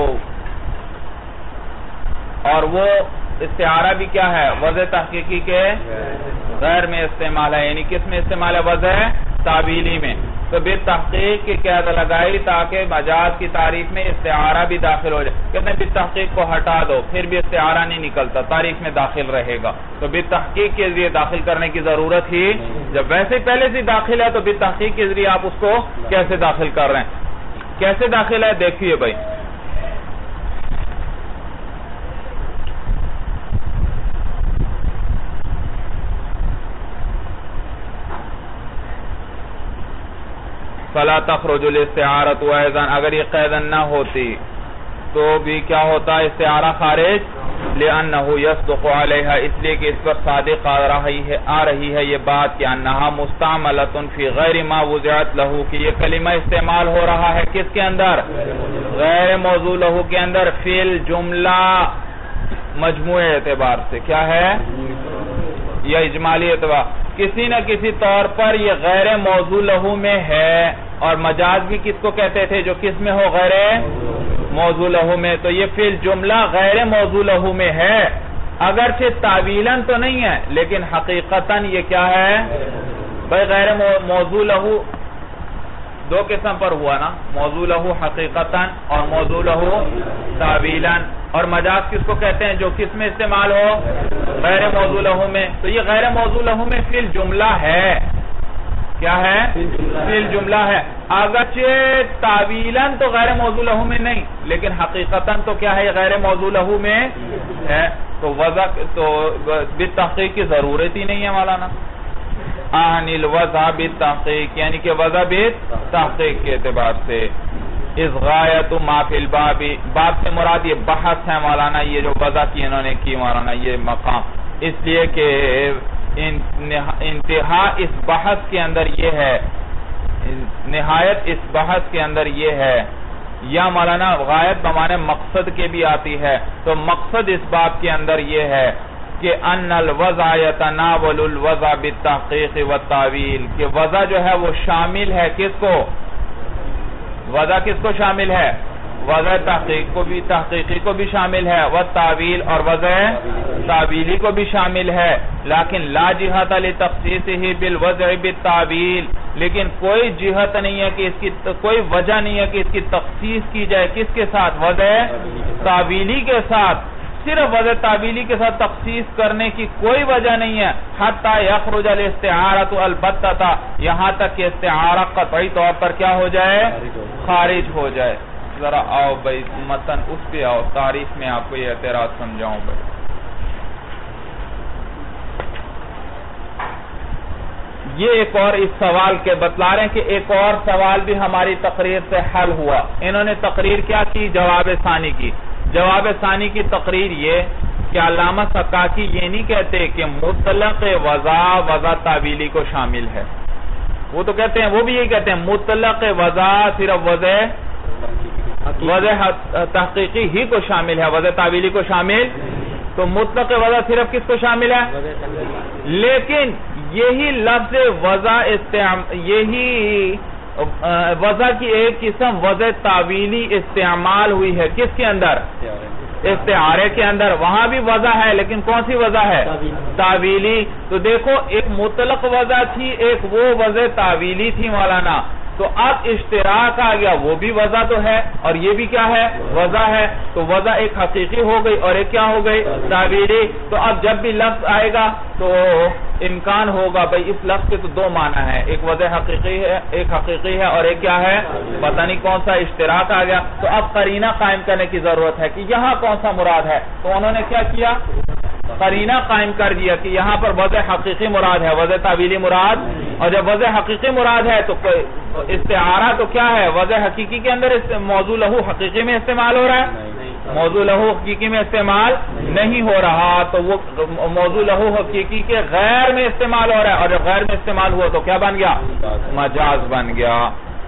اور وہ استعارہ بھی کیا ہے وضع تحقیقی کے غیر میں استعمال ہے. یعنی کس میں استعمال ہے؟ وضع تاویلی میں. تو بالتحقیق کی قید لگائی تاکہ مجاز کی تعریف میں استعارہ بھی داخل ہو جائے. کہتے ہیں بالتحقیق کو ہٹا دو پھر بھی استعارہ نہیں نکلتا تعریف میں داخل رہے گا. تو بالتحقیق کے ذریعے داخل کرنے کی ضرورت ہی جب ویسے پہلے سے داخل ہے تو بالتحقیق کے ذریعے آپ اس کو کیسے داخل کر رہے ہیں؟ کیسے داخل ہے دیکھیے بھائی. فلا تخرج الاستعارۃ ایضا اگر یہ قید نہ ہوتی تو بھی کیا ہوتا استعارہ خارج لأنہ یصدق علیہا اس لیے کہ اس پر صادق آ رہی ہے یہ بات کہ انہا مستعملۃ فی غیر ما وضعت لہ کہ یہ کلمہ استعمال ہو رہا ہے کس کے اندر؟ غیر موضوع لہ کے اندر فی الجملہ مجموعے اعتبار سے کیا ہے یا اجمالی اعتبار کسی نہ کسی طور پر یہ غیر موضوع لہ میں ہے. اور مجاز بھی کس کو کہتے تھے جو کس میں ہو غیر موضوع لہ میں. تو یہ فی الجملہ غیر موضوع لہ میں ہے اگرچہ تعویلاً تو نہیں ہے لیکن حقیقتاً یہ کیا ہے بھائی غیر موضوع لہ دو قسم پر ہوا نا موضوع لہ حقیقتاً اور موضوع لہ تعویلاً. اور مجاز کس کو کہتے ہیں جو کس میں استعمال ہو غیر موضوع لہ میں. تو یہ غیر موضوع لہ میں فی الجملہ ہے کیا ہے فی الجملہ ہے اگرچہ تعویلاً تو غیر موضوع لہ میں نہیں لیکن حقیقتاً تو کیا ہے غیر موضوع لہ میں ہے. تو وضع تو بالتحقیق کی ضرورت ہی نہیں ہے مولانا. الوضع بالتحقیق یعنی کہ وضع بالتحقیق کے اعتبار سے اس غایت ما فی الباب، باب سے مراد یہ بحث ہے مولانا، یہ جو وضع کی انہوں نے کی مولانا یہ مقام، اس لیے کہ انتہا اس بحث کے اندر یہ ہے، نہایت اس بحث کے اندر یہ ہے، یا مولانا غایت بمانے مقصد کے بھی آتی ہے، تو مقصد اس باب کے اندر یہ ہے کہ ان الوضع یتناول الوضع بالتحقیق والتاویل، کہ وضع جو ہے وہ شامل ہے کس کو؟ وضع کس کو شامل ہے؟ وضع تحقیقی کو بھی شامل ہے، والتاویل اور وضع تعویلی کو بھی شامل ہے، لیکن لا جہت لتخصیصہ بالوضع بالتاویل، لیکن کوئی جہت نہیں ہے کہ اس کی کوئی وجہ نہیں ہے کہ اس کی تخصیص کی جائے کس کے ساتھ؟ وضع تعویلی کے ساتھ، صرف وضع تعویلی کے ساتھ تخصیص کرنے کی کوئی وجہ نہیں ہے، حتی یخرج الاستعارۃ البتۃ، یہاں تک کہ استعارہ قطعی طور پر کیا ہو جائے؟ خارج ہو جائے۔ ذرا آؤ بھائی متن اس پہ آؤ، تعریف میں آپ کو یہ اعتراض سمجھاؤں بھائی۔ یہ ایک اور اس سوال کے بتلا رہے ہیں کہ ایک اور سوال بھی ہماری تقریر سے حل ہوا۔ انہوں نے تقریر کیا کی؟ جواب ثانی کی۔ جواب ثانی کی تقریر یہ کہ علامہ سکاکی یہ نہیں کہتے کہ مطلق وضع تعویلی کو شامل ہے، وہ تو کہتے ہیں، وہ بھی یہی کہتے ہیں مطلق وضع صرف وضع تحقیقی ہی کو شامل ہے، وضع تعویلی کو شامل، تو مطلق وضع صرف کس کو شامل ہے؟ لیکن یہی لفظ وضع یہی وضع کی ایک قسم وضع تعویلی استعمال ہوئی ہے کس کے اندر؟ استعارے کے اندر، وہاں بھی وضع ہے لیکن کون سی وضع ہے؟ تعویلی۔ تو دیکھو ایک مطلق وضع تھی، ایک وہ وضع تعویلی تھی مولانا، تو اب اشتراک آ گیا، وہ بھی وضع تو ہے اور یہ بھی کیا ہے؟ وضع ہے، تو وضع ایک حقیقی ہو گئی اور ایک کیا ہو گئی؟ تعویلی۔ تو اب جب بھی لفظ آئے گا تو امکان ہوگا بھئی اس لفظ کے تو دو معنی ہیں، ایک وضع حقیقی ہے اور ایک کیا ہے؟ پتہ نہیں کون سا اشتراک آ گیا، تو اب قرینہ قائم کرنے کی ضرورت ہے کہ یہاں کون سا مراد ہے، تو انہوں نے کیا کیا؟ قرینہ قائم کر دیا کہ یہاں پر وضع حقیقی مراد ہے، وضع تعویلی مراد، اور جب وضع حقیقی مراد ہے تو استعارہ تو کیا ہے؟ وضع حقیقی کے اندر موضوع لہو حقیقی میں استعمال ہو رہا ہے، موضوع لہو حقیقی میں استعمال نہیں ہو رہا، تو وہ موضوع لہو حقیقی کے غیر میں استعمال ہو رہا ہے، اور جب غیر میں استعمال ہوا تو کیا بن گیا؟ مجاز بن گیا۔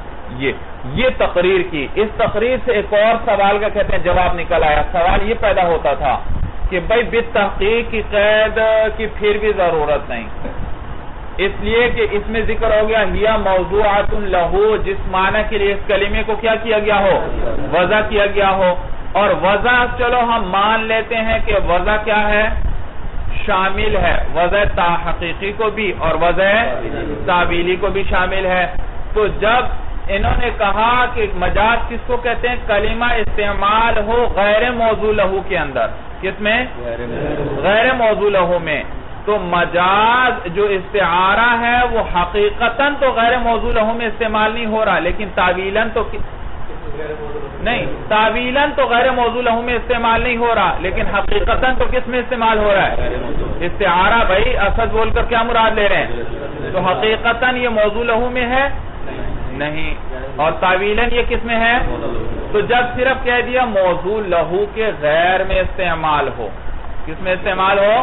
یہ تقریر کی، اس تقریر سے ایک اور سوال کا کہتے ہیں جواب نکل آیا۔ سوال یہ پیدا ہوتا تھا کہ بھئی بالتحقیق کی قید کی پھر بھی ضرورت نہیں، اس لیے کہ اس میں ذکر ہو گیا ہیا موضوعات لہو، جس معنی کے لیے اس کلمے کو کیا کیا گیا ہو؟ وضع کیا گیا ہو، اور وضع چلو ہم مان لیتے ہیں کہ وضع کیا ہے؟ شامل ہے، وضع حقیقی کو بھی اور وضع تعویلی کو بھی شامل ہے۔ تو جب انہوں نے کہا کہ مجاز کس کو کہتے ہیں؟ کلمہ استعمال ہو غیر موضوع لہو کے اندر، کس میں؟ غیر موضوع لہو میں، تو مجاز جو استعارہ ہے وہ حقیقتاً تو غیر موضوع لہو میں استعمال نہیں ہو رہا، لیکن تعویلاً تو نہیں، تعویلاً تو غیر موضوع لہو میں استعمال نہیں ہو رہا، لیکن حقیقتاً تو کس میں استعمال ہو رہا ہے؟ استعارہ بھائی اسد بول کر کیا مراد لے رہے ہیں؟ تو حقیقتاً یہ موضوع لہو میں ہے نہیں، اور تعویلاً یہ کس میں ہے؟ تو جب صرف کہہ دیا موضوع لہو کے غیر میں استعمال ہو، کس میں استعمال ہو؟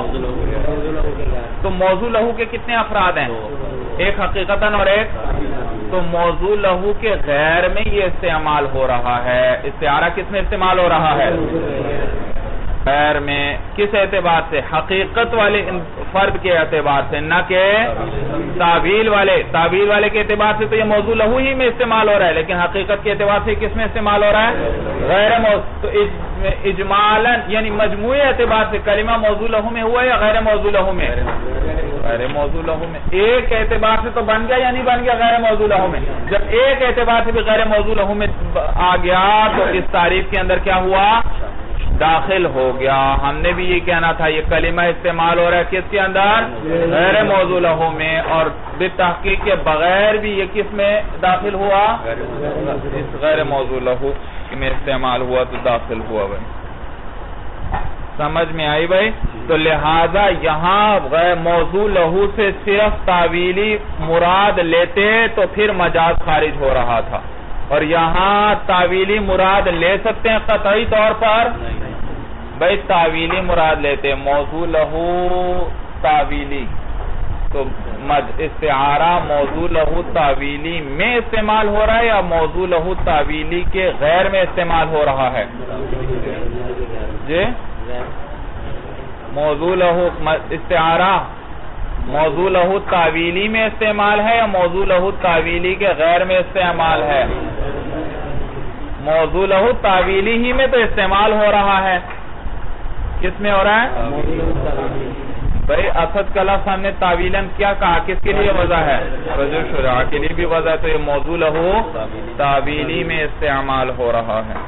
تو موضوع لہو کے کتنے افراد ہیں؟ ایک حقیقتاً اور ایک، تو موضوع لہو کے غیر میں یہ استعمال ہو رہا ہے۔ استعارہ کس میں استعمال ہو رہا ہے؟ غیر میں۔ کس اعتبار سے؟ حقیقت والے فرد کے اعتبار سے، نہ کہ تعویل والے کے اعتبار سے تو یہ موضوع لہو ہی میں استعمال ہو رہا ہے، لیکن حقیقت کے اعتبار سے کس میں استعمال ہو رہا ہے؟ غیر موضوع۔ تو اجمالاً یعنی مجموعی اعتبار سے کلمہ موضوع لہو میں ہوا یا غیر موضوع لہو میں؟ غیر موضوع لہو میں۔ ایک اعتبار سے تو بن گیا یا نہیں بن گیا غیر موضوع لہو میں؟ جب ایک اعتبار سے بھی غیر موضوع لہو میں آ گیا تو اس تعریف کے اندر کیا ہوا؟ داخل ہو گیا۔ ہم نے بھی یہ کہنا تھا یہ کلمہ استعمال ہو رہا ہے کس کے اندر؟ غیر موضوع لہو میں، اور بالتحقیق کے بغیر بھی یہ کس میں داخل ہوا؟ اس غیر موضوع لہو میں استعمال ہوا تو داخل ہوا۔ بھائی سمجھ میں آئی بھائی؟ تو لہذا یہاں غیر موضوع لہو سے صرف تعویلی مراد لیتے تو پھر مجاز خارج ہو رہا تھا، اور یہاں تعویلی مراد لے سکتے ہیں قطعی طور پر؟ بھئی تعویلی مراد لیتے ہیں، موضوع لہو تعویلی، تو استعارہ موضوع لہو تعویلی میں استعمال ہو رہا ہے یا موضوع لہو تعویلی کے غیر میں استعمال ہو رہا ہے؟ جی موضوع لہو استعارہ موضوع لہو تعویلی میں استعمال ہے یا موضوع لہو تعویلی کے غیر میں استعمال ہے؟ موضوع لہو تعویلی ہی میں تو استعمال ہو رہا ہے، کس میں ہو رہا ہے؟ بھئی اسد کا لفظ ہم نے تعویلاً کیا کہا، کس کے لیے وضع ہے؟ رجل شجاع کے لیے بھی وضع ہے، تو یہ موضوع لہو تعویلی میں استعمال ہو رہا ہے۔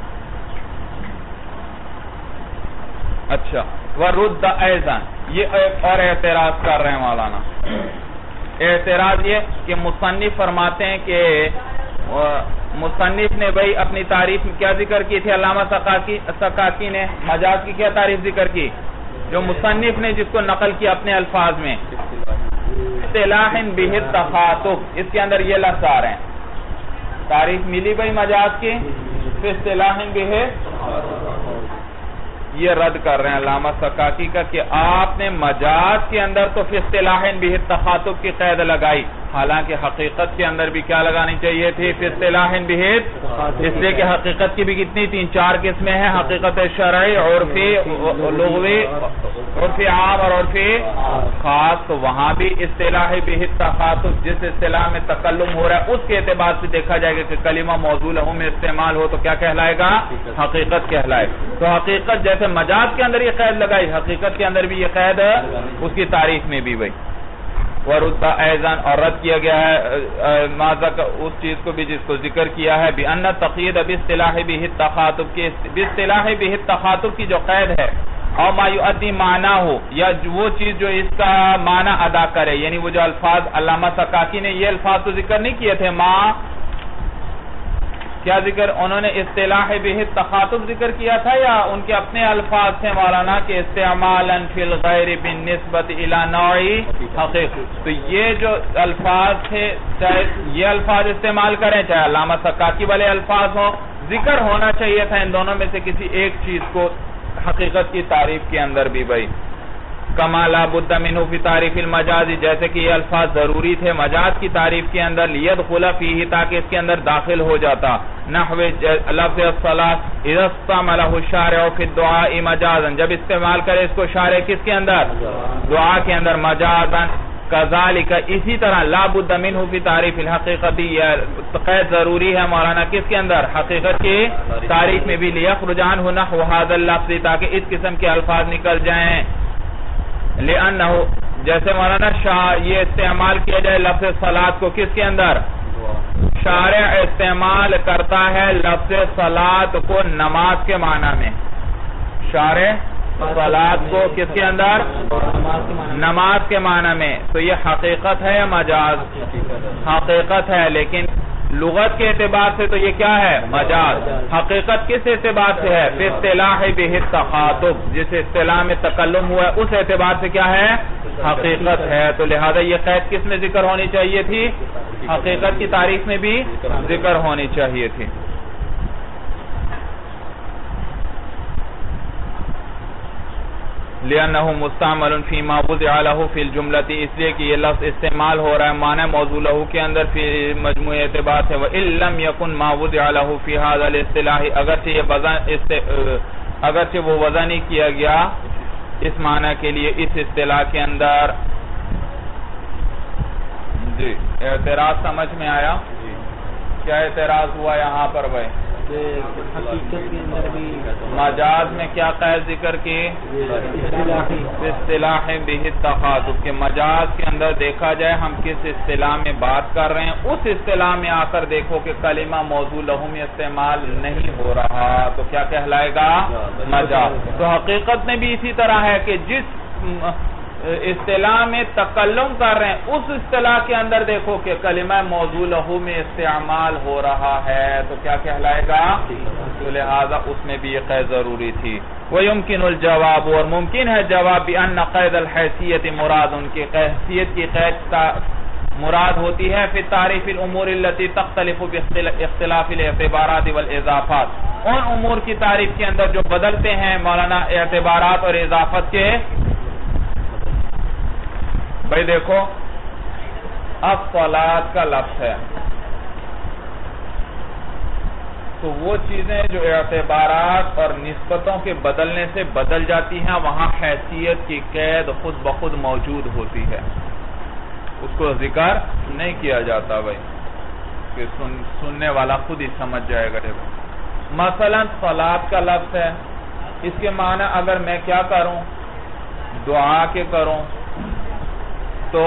اچھا، وَرُدَّ أَيْضًا، یہ ایک اور اعتراض کر رہے ہیں مولانا۔ اعتراض یہ کہ مصنف فرماتے ہیں کہ مصنف نے بھئی اپنی تعریف میں کیا ذکر کی تھی؟ علامہ سقاکی نے مجاز کی کیا تعریف ذکر کی؟ جو مصنف نے جس کو نقل کیا اپنے الفاظ میں، اصطلاح بہ التخاطب، اس کے اندر یہ لفظ آ رہے ہیں، تعریف ملی بھئی مجاز کی، پھر اصطلاح بہ، یہ رد کر رہے ہیں علامہ سقاکی کا کہ آپ نے مجاز کے اندر تو فی اصطلاح بہ التخاطب کی قید لگائی، حالانکہ حقیقت کے اندر بھی کیا لگانی چاہیے تھی؟ فی اصطلاح بہ، اس لیے کہ حقیقت کی بھی کتنی 3-4 قسمیں ہیں، حقیقت شرعی، عرفی، لغوی، عرفی عام اور عرفی خاص، تو وہاں بھی اصطلاح بہ التخاطب جس اصطلاح میں تکلم ہو رہا ہے اس کے اعتبار سے دیکھا جائے گا کہ کلمہ موضوع لہو میں استعمال ہو تو کیا کہلائے گا؟ حقیقت کہلائے۔ تو حقیقت جیسے مجاز کے اندر یہ قید لگائی، حقیقت کے اندر بھی یہ قید اس کی تعریف میں بھی بھائی۔ وَرُدَّ أَيْضًا، اور رد کیا گیا ہے اس چیز کو بھی جس کو ذکر کیا ہے بِأَنَّ التَّقْيِيدَ بِاصْطِلَاحِ بِهِ التَّخَاطُب، کہ بِاصْطِلَاحِ بِهِ التَّخَاطُب کی جو قید ہے، او ما یؤدی معنی ہو، یا وہ چیز جو اس کا معنی ادا کرے، یعنی وہ جو الفاظ علامہ سقاکی نے یہ الفاظ تو ذکر نہیں کیے تھے، ما کیا ذکر انہوں نے اصطلاح بہ التخاطب ذکر کیا تھا یا ان کے اپنے الفاظ تھے مولانا کہ استعمالا فی الغیر بالنسبت الی نوع حقیقت؟ تو یہ جو الفاظ تھے، چاہے یہ الفاظ استعمال کریں چاہے علامہ سقاکی والے الفاظ ہوں، ذکر ہونا چاہیے تھا ان دونوں میں سے کسی ایک چیز کو حقیقت کی تعریف کے اندر بھی بھائی۔ کما لا بد منہ فی تعریف المجاز، جیسے کہ یہ الفاظ ضروری تھے مجاز کی تعریف کے اندر، لیدخل فیہ، تاکہ اس کے اندر داخل ہو جاتا، نحو لفظ الصلاۃ اذا استعملہ الشارع فی الدعاء مجازا، جب استعمال کرے اس کو شارع کس کے اندر؟ دعا کے اندر مجازا۔ کذالک، اسی طرح لا بد منہ فی تعریف الحقیقت، یہ قید ضروری ہے مولانا کس کے اندر؟ حقیقت کی تعریف میں بھی، لیخرج عنہ نحو ھذا اللفظ، تاکہ اس قسم کے الفاظ نکل جائیں، لأنہ، جیسے مولانا یہ استعمال کیا جائے لفظ صلاۃ کو کس کے اندر؟ شارع استعمال کرتا ہے لفظ صلاۃ کو نماز کے معنی میں، شارع صلاۃ کو کس کے اندر؟ نماز کے معنی میں، تو یہ حقیقت ہے یا مجاز؟ حقیقت ہے، لیکن لغت کے اعتبار سے تو یہ کیا ہے؟ مجاز۔ حقیقت کس اعتبار سے ہے؟ فی اصطلاح بہ التخاطب، جس اصطلاح میں تکلم ہوا ہے اس اعتبار سے کیا ہے؟ حقیقت ہے، تو لہذا یہ قید کس میں ذکر ہونی چاہیے تھی؟ حقیقت کی تعریف میں بھی ذکر ہونی چاہیے تھی۔ لأنه مستعمل فيما وضع له في الجملة، اس لیے کہ یہ لفظ استعمال ہو رہا ہے معنی موضوع له کے اندر فی مجموعی اعتبار سے، وَإِن لَمْ يَكُنْ مَا وُضِعَ لَهُ فِي هَذَا الْاصْطِلَاحِ، اگرچہ وہ وضع نہیں کیا گیا اس معنی کے لیے اس اصطلاح کے اندر۔ جی اعتراض سمجھ میں آیا؟ کیا اعتراض ہوا یہاں پر بھائی؟ حقیقت کے اندر بھی مجاز میں کیا قید ذکر کی؟ اصطلاح بہ التخاطب، کہ مجاز کے اندر دیکھا جائے ہم کس اصطلاح میں بات کر رہے ہیں، اس اصطلاح میں آ کر دیکھو کہ کلمہ موضوع لہو میں استعمال نہیں ہو رہا تو کیا کہلائے گا؟ مجاز۔ تو حقیقت میں بھی اسی طرح ہے کہ جس اصطلاح میں تکلم کر رہے ہیں اس اصطلاح کے اندر دیکھو کہ کلمہ موضوع لہو میں استعمال ہو رہا ہے تو کیا کہلائے گا؟ تو لہذا اس میں بھی یہ قید ضروری تھی۔ وَيُمْكِنُ الْجَوَابُ، اور ممکن ہے جواب بِأَنَّ قید الحیثیت مراد، ان کی حیثیت کی قید مراد ہوتی ہے فی تعریف الامور التي تختلف باختلاف الاعتبارات والاضافات، ان امور کی تعریف کے اندر جو بدلتے ہیں مولانا اعتبارات اور اضافت کے۔ بھائی دیکھو اب صلاۃ کا لفظ ہے تو وہ چیزیں جو اعتبارات اور نسبتوں کے بدلنے سے بدل جاتی ہیں وہاں حیثیت کی قید خود بخود موجود ہوتی ہے، اس کو ذکر نہیں کیا جاتا بھائی کہ سننے والا خود ہی سمجھ جائے گا۔ مثلا صلاۃ کا لفظ ہے، اس کے معنی اگر میں کیا کروں دعا کے کروں تو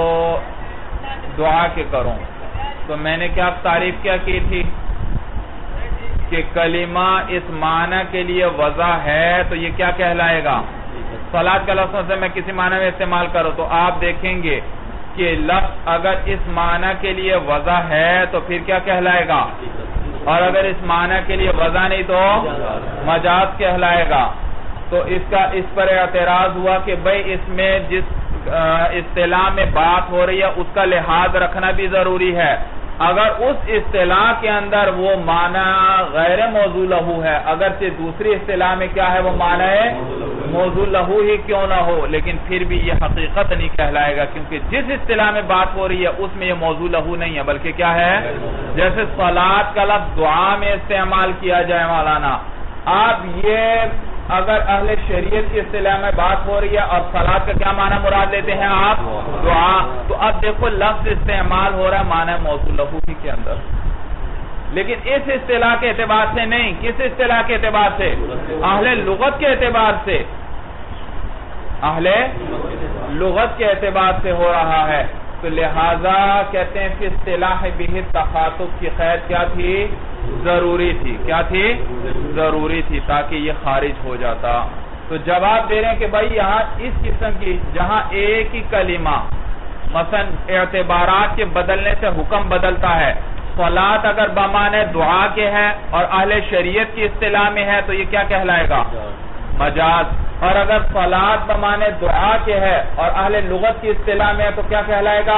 دعا کے کروں تو میں نے کیا تعریف کیا کی تھی کہ کلمہ اس معنی کے لیے وضع ہے تو یہ کیا کہلائے گا؟ صلاۃ کا لفظ سے میں کسی معنی میں استعمال کروں تو آپ دیکھیں گے کہ لفظ اگر اس معنی کے لیے وضع ہے تو پھر کیا کہلائے گا، اور اگر اس معنی کے لیے وضع نہیں تو مجاز کہلائے گا۔ تو اس پر اعتراض ہوا کہ بھئی اس میں جس اصطلاح میں بات ہو رہی ہے اس کا لحاظ رکھنا بھی ضروری ہے، اگر اس اصطلاح کے اندر وہ معنی غیر موضوع لہو ہے، اگرچہ دوسری اصطلاح میں کیا ہے وہ معنی ہے موضوع لہو ہی کیوں نہ ہو، لیکن پھر بھی یہ حقیقت نہیں کہلائے گا کیونکہ جس اصطلاح میں بات ہو رہی ہے اس میں یہ موضوع لہو نہیں ہے بلکہ کیا ہے، جیسے صلاۃ کا لفظ دعا میں استعمال کیا جائے مولانا، آپ یہ اگر اہل شریعت کی اصطلاح میں بات ہو رہی ہے اور صلاۃ کا کیا معنی مراد لیتے ہیں آپ دعا، تو اب دیکھو لفظ استعمال ہو رہا ہے معنی موضوع لہو ہی کے اندر، لیکن اس اصطلاح کے اعتبار سے نہیں، کس اصطلاح کے اعتبار سے؟ اہل لغت کے اعتبار سے، اہل لغت کے اعتبار سے ہو رہا ہے، تو لہذا کہتے ہیں کہ اصطلاح بہ تخاطب کی قید کیا تھی؟ ضروری تھی، کیا تھی؟ ضروری تھی تاکہ یہ خارج ہو جاتا۔ تو جواب دے رہے ہیں کہ بھائی یہاں اس قسم کی جہاں ایک ہی کلمہ مثلا اعتبارات کے بدلنے سے حکم بدلتا ہے، صلاۃ اگر بمعنی دعا کے ہے اور اہل شریعت کی اصطلاح میں ہے تو یہ کیا کہلائے گا؟ مجاز، اور اگر صلاۃ بمعنی دعا کے ہے اور اہل لغت کی اصطلاح میں ہے تو کیا کہلائے گا؟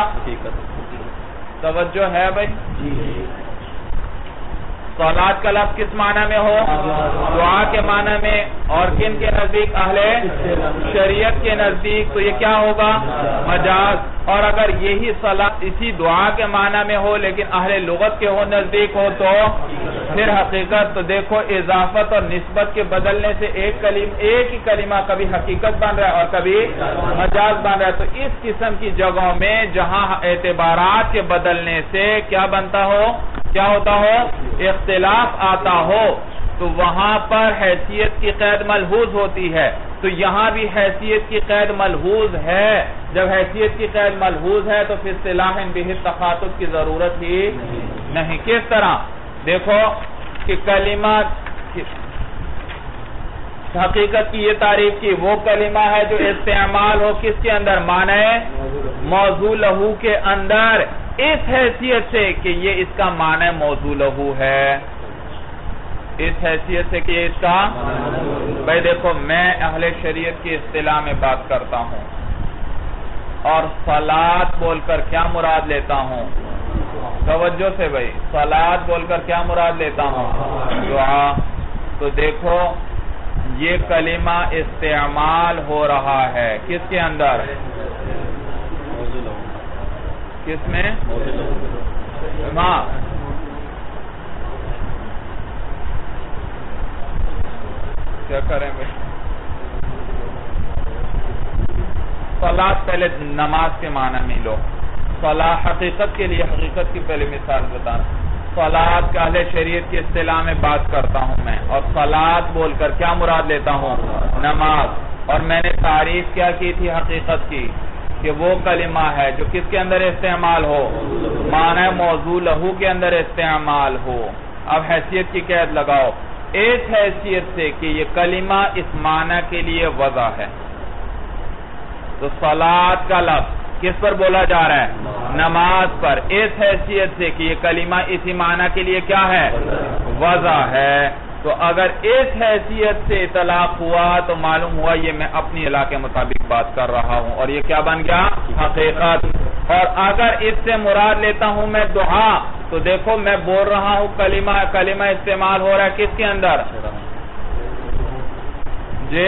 توجہ ہے بھائی؟ صلاۃ کا لفظ کس معنی میں ہو؟ دعا کے معنی میں، اور کن کے نزدیک؟ اہل شریعت کے نزدیک، تو یہ کیا ہوگا؟ مجاز، اور اگر یہی صلاۃ اسی دعا کے معنی میں ہو لیکن اہل لغت کے ہو نزدیک ہو تو پھر حقیقت۔ تو دیکھو اضافت اور نسبت کے بدلنے سے ایک ہی کلمہ کبھی حقیقت بن رہا ہے اور کبھی مجاز بن رہا ہے، تو اس قسم کی جگہوں میں جہاں اعتبارات کے بدلنے سے کیا بنتا ہو، کیا ہوتا ہو، اختلاف آتا ہو، تو وہاں پر حیثیت کی قید ملحوظ ہوتی ہے۔ تو یہاں بھی حیثیت کی قید ملحوظ ہے، جب حیثیت کی قید ملحوظ ہے تو پھر اصطلاح بہ تخاطب کی ضرورت ہی نہیں۔ کس طرح؟ دیکھو کہ کلمہ حقیقت کی یہ تعریف کی وہ کلمہ ہے جو استعمال ہو کس کے اندر؟ معنی موضوع لہو کے اندر، اس حیثیت سے کہ یہ اس کا معنی موضوع لہو ہے، اس حیثیت سے کہ یہ اس کا۔ بھائی دیکھو میں اہل شریعت کی اصطلاح میں بات کرتا ہوں اور صلاۃ بول کر کیا مراد لیتا ہوں؟ توجہ سے بھائی، صلاۃ بول کر کیا مراد لیتا ہوں؟ دعا۔ تو دیکھو یہ کلمہ استعمال ہو رہا ہے کس کے اندر؟ کس میں؟ ہاں، کیا کریں گے؟ صلاۃ پہلے نماز کے معنی میں لو، صلاۃ حقیقت کے لیے حقیقت کی پہلے مثال بتانا۔ صلاۃ کا اہل شریعت کی اصطلاح میں بات کرتا ہوں میں، اور صلاۃ بول کر کیا مراد لیتا ہوں؟ نماز، اور میں نے تعریف کیا کی تھی حقیقت کی کہ وہ کلمہ ہے جو کس کے اندر استعمال ہو؟ معنی موضوع لہو کے اندر استعمال ہو۔ اب حیثیت کی قید لگاؤ، اس حیثیت سے کہ یہ کلمہ اس معنی کے لیے وضع ہے، تو صلاۃ کا لفظ کس پر بولا جا رہا ہے؟ نماز پر، اس حیثیت سے کہ یہ کلمہ اسی معنی کے لیے کیا ہے؟ وضع ہے۔ تو اگر اس حیثیت سے اطلاق ہوا تو معلوم ہوا یہ میں اپنی علاقے کے مطابق بات کر رہا ہوں اور یہ کیا بن گیا؟ حقیقت۔ اور اگر اس سے مراد لیتا ہوں میں دعا تو دیکھو میں بول رہا ہوں کلمہ استعمال ہو رہا ہے کس کے اندر جی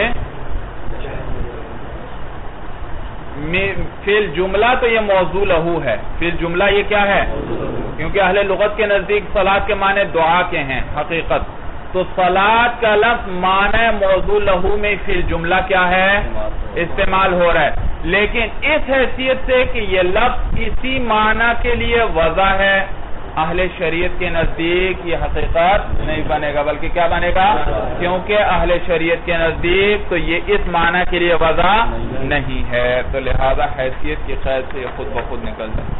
فی الجملہ تو یہ موضوع لہو ہے فی الجملہ یہ کیا ہے کیونکہ اہل لغت کے نزدیک صلاۃ کے معنی دعا کے ہیں حقیقت تو صلاۃ کا لفظ معنی موضوع لہو میں فی الجملہ کیا ہے استعمال ہو رہا ہے لیکن اس حیثیت سے کہ یہ لفظ اسی معنی کے لیے وضع ہے اہل شریعت کے نزدیک یہ حقیقت نہیں بنے گا بلکہ کیا بنے گا کیونکہ اہل شریعت کے نزدیک تو یہ اس معنی کے لیے وضع نہیں ہے تو لہذا حیثیت کی قید سے یہ خود بخود نکل جائے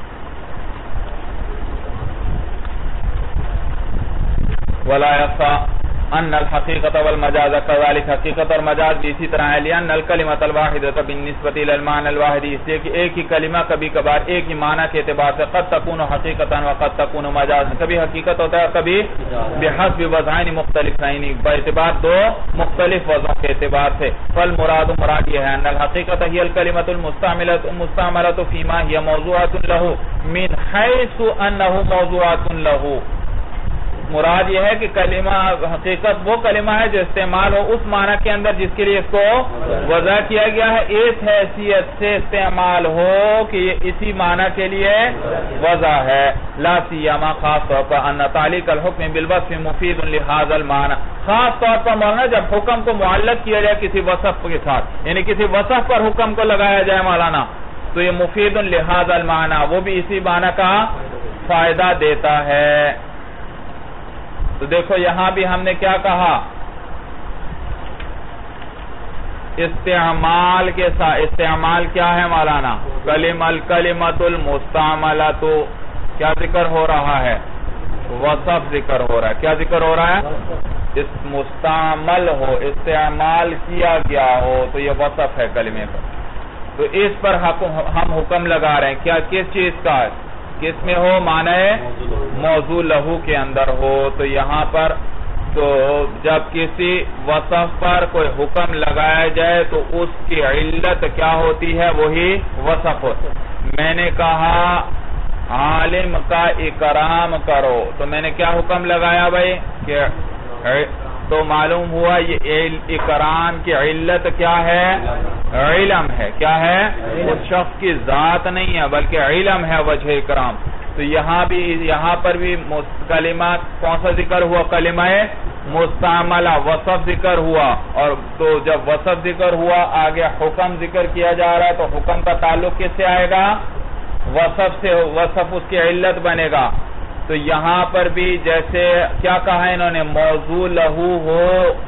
ولا يخفى ان الحقیقت والمجاز كذلك حقیقت اور مجاز بھی اسی طرح ہے لان الکلمۃ الواحدۃ بالنسبۃ الى المعنى الواحد اس لیے کہ ایک ہی کلمہ کبھی کبھار ایک ہی معنی کے اعتبار سے قد تكون حقیقتا وقد تكون مجازا کبھی حقیقت ہوتا ہے کبھی بحسب وضعین مختلفین باعتبار دو مختلف وضعوں کے اعتبار سے فالمراد مراد یہ ہے ان الحقیقت هي الکلمۃ المستعملۃ فيما هي موضوعۃ له من حيث انه موضوعۃ له مراد یہ ہے کہ کلمہ حقیقت وہ کلمہ ہے جو استعمال ہو اس معنی کے اندر جس کے لیے اس کو وضع کیا گیا ہے اس حیثیت سے استعمال ہو کہ یہ اسی معنی کے لیے وضع ہے لا سیما خاص طور پر ان تعلیق الحکم بالوصف مفید لهذا المعنى خاص طور پر مولانا جب حکم کو معلق کیا جائے کسی وصف کے ساتھ یعنی کسی وصف پر حکم کو لگایا جائے مولانا تو یہ مفید لهذا المعنى وہ بھی اسی معنی کا فائدہ دیتا ہے تو دیکھو یہاں بھی ہم نے کیا کہا استعمال کے ساتھ استعمال کیا ہے مولانا الکلمۃ المستعملۃ کیا ذکر ہو رہا ہے وصف ذکر ہو رہا ہے کیا ذکر ہو رہا ہے اس مستعمل ہو استعمال کیا گیا ہو تو یہ وصف ہے کلمے کا تو اس پر ہم حکم لگا رہے ہیں کیا کس چیز کا کس میں ہو معنی موضوع لہو کے اندر ہو تو یہاں پر تو جب کسی وصف پر کوئی حکم لگایا جائے تو اس کی علت کیا ہوتی ہے وہی وصف ہوتا ہے میں نے کہا عالم کا اکرام کرو تو میں نے کیا حکم لگایا بھائی کہ تو معلوم ہوا یہ اکرام کی علت کیا ہے علم ہے کیا ہے اس شخص کی ذات نہیں ہے بلکہ علم ہے وجہ اکرام تو یہاں پر بھی کلمہ کون سا ذکر ہوا کلمہ مستعملہ وصف ذکر ہوا اور تو جب وصف ذکر ہوا آگے حکم ذکر کیا جا رہا ہے تو حکم کا تعلق کس سے آئے گا وصف سے وصف اس کی علت بنے گا تو یہاں پر بھی جیسے کیا کہا انہوں نے موضوع لہو ہو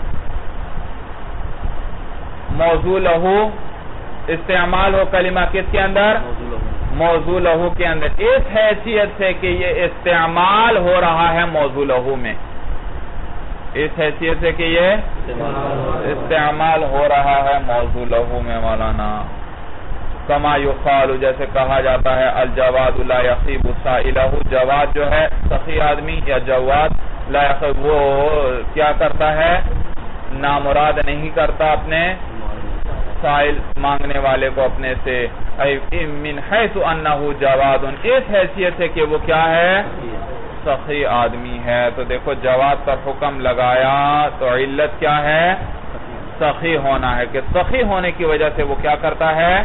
موضوع لہو استعمال ہو کلمہ کس کے اندر موضوع لہو کے اندر اس حیثیت سے کہ یہ استعمال ہو رہا ہے موضوع لہو میں اس حیثیت سے کہ یہ استعمال ہو رہا ہے موضوع لہو میں مولانا کما یقال جیسے کہا جاتا ہے الجواد لا یخیب سائلہ جواد جو ہے سخی آدمی یا جواد لا یخیب وہ کیا کرتا ہے نامراد نہیں کرتا اپنے سائل مانگنے والے کو اپنے سے من حیث انہ جواد اس حیثیت سے کہ وہ کیا ہے سخی آدمی ہے تو دیکھو جواد پر حکم لگایا تو علت کیا ہے سخی ہونا ہے کہ سخی ہونے کی وجہ سے وہ کیا کرتا ہے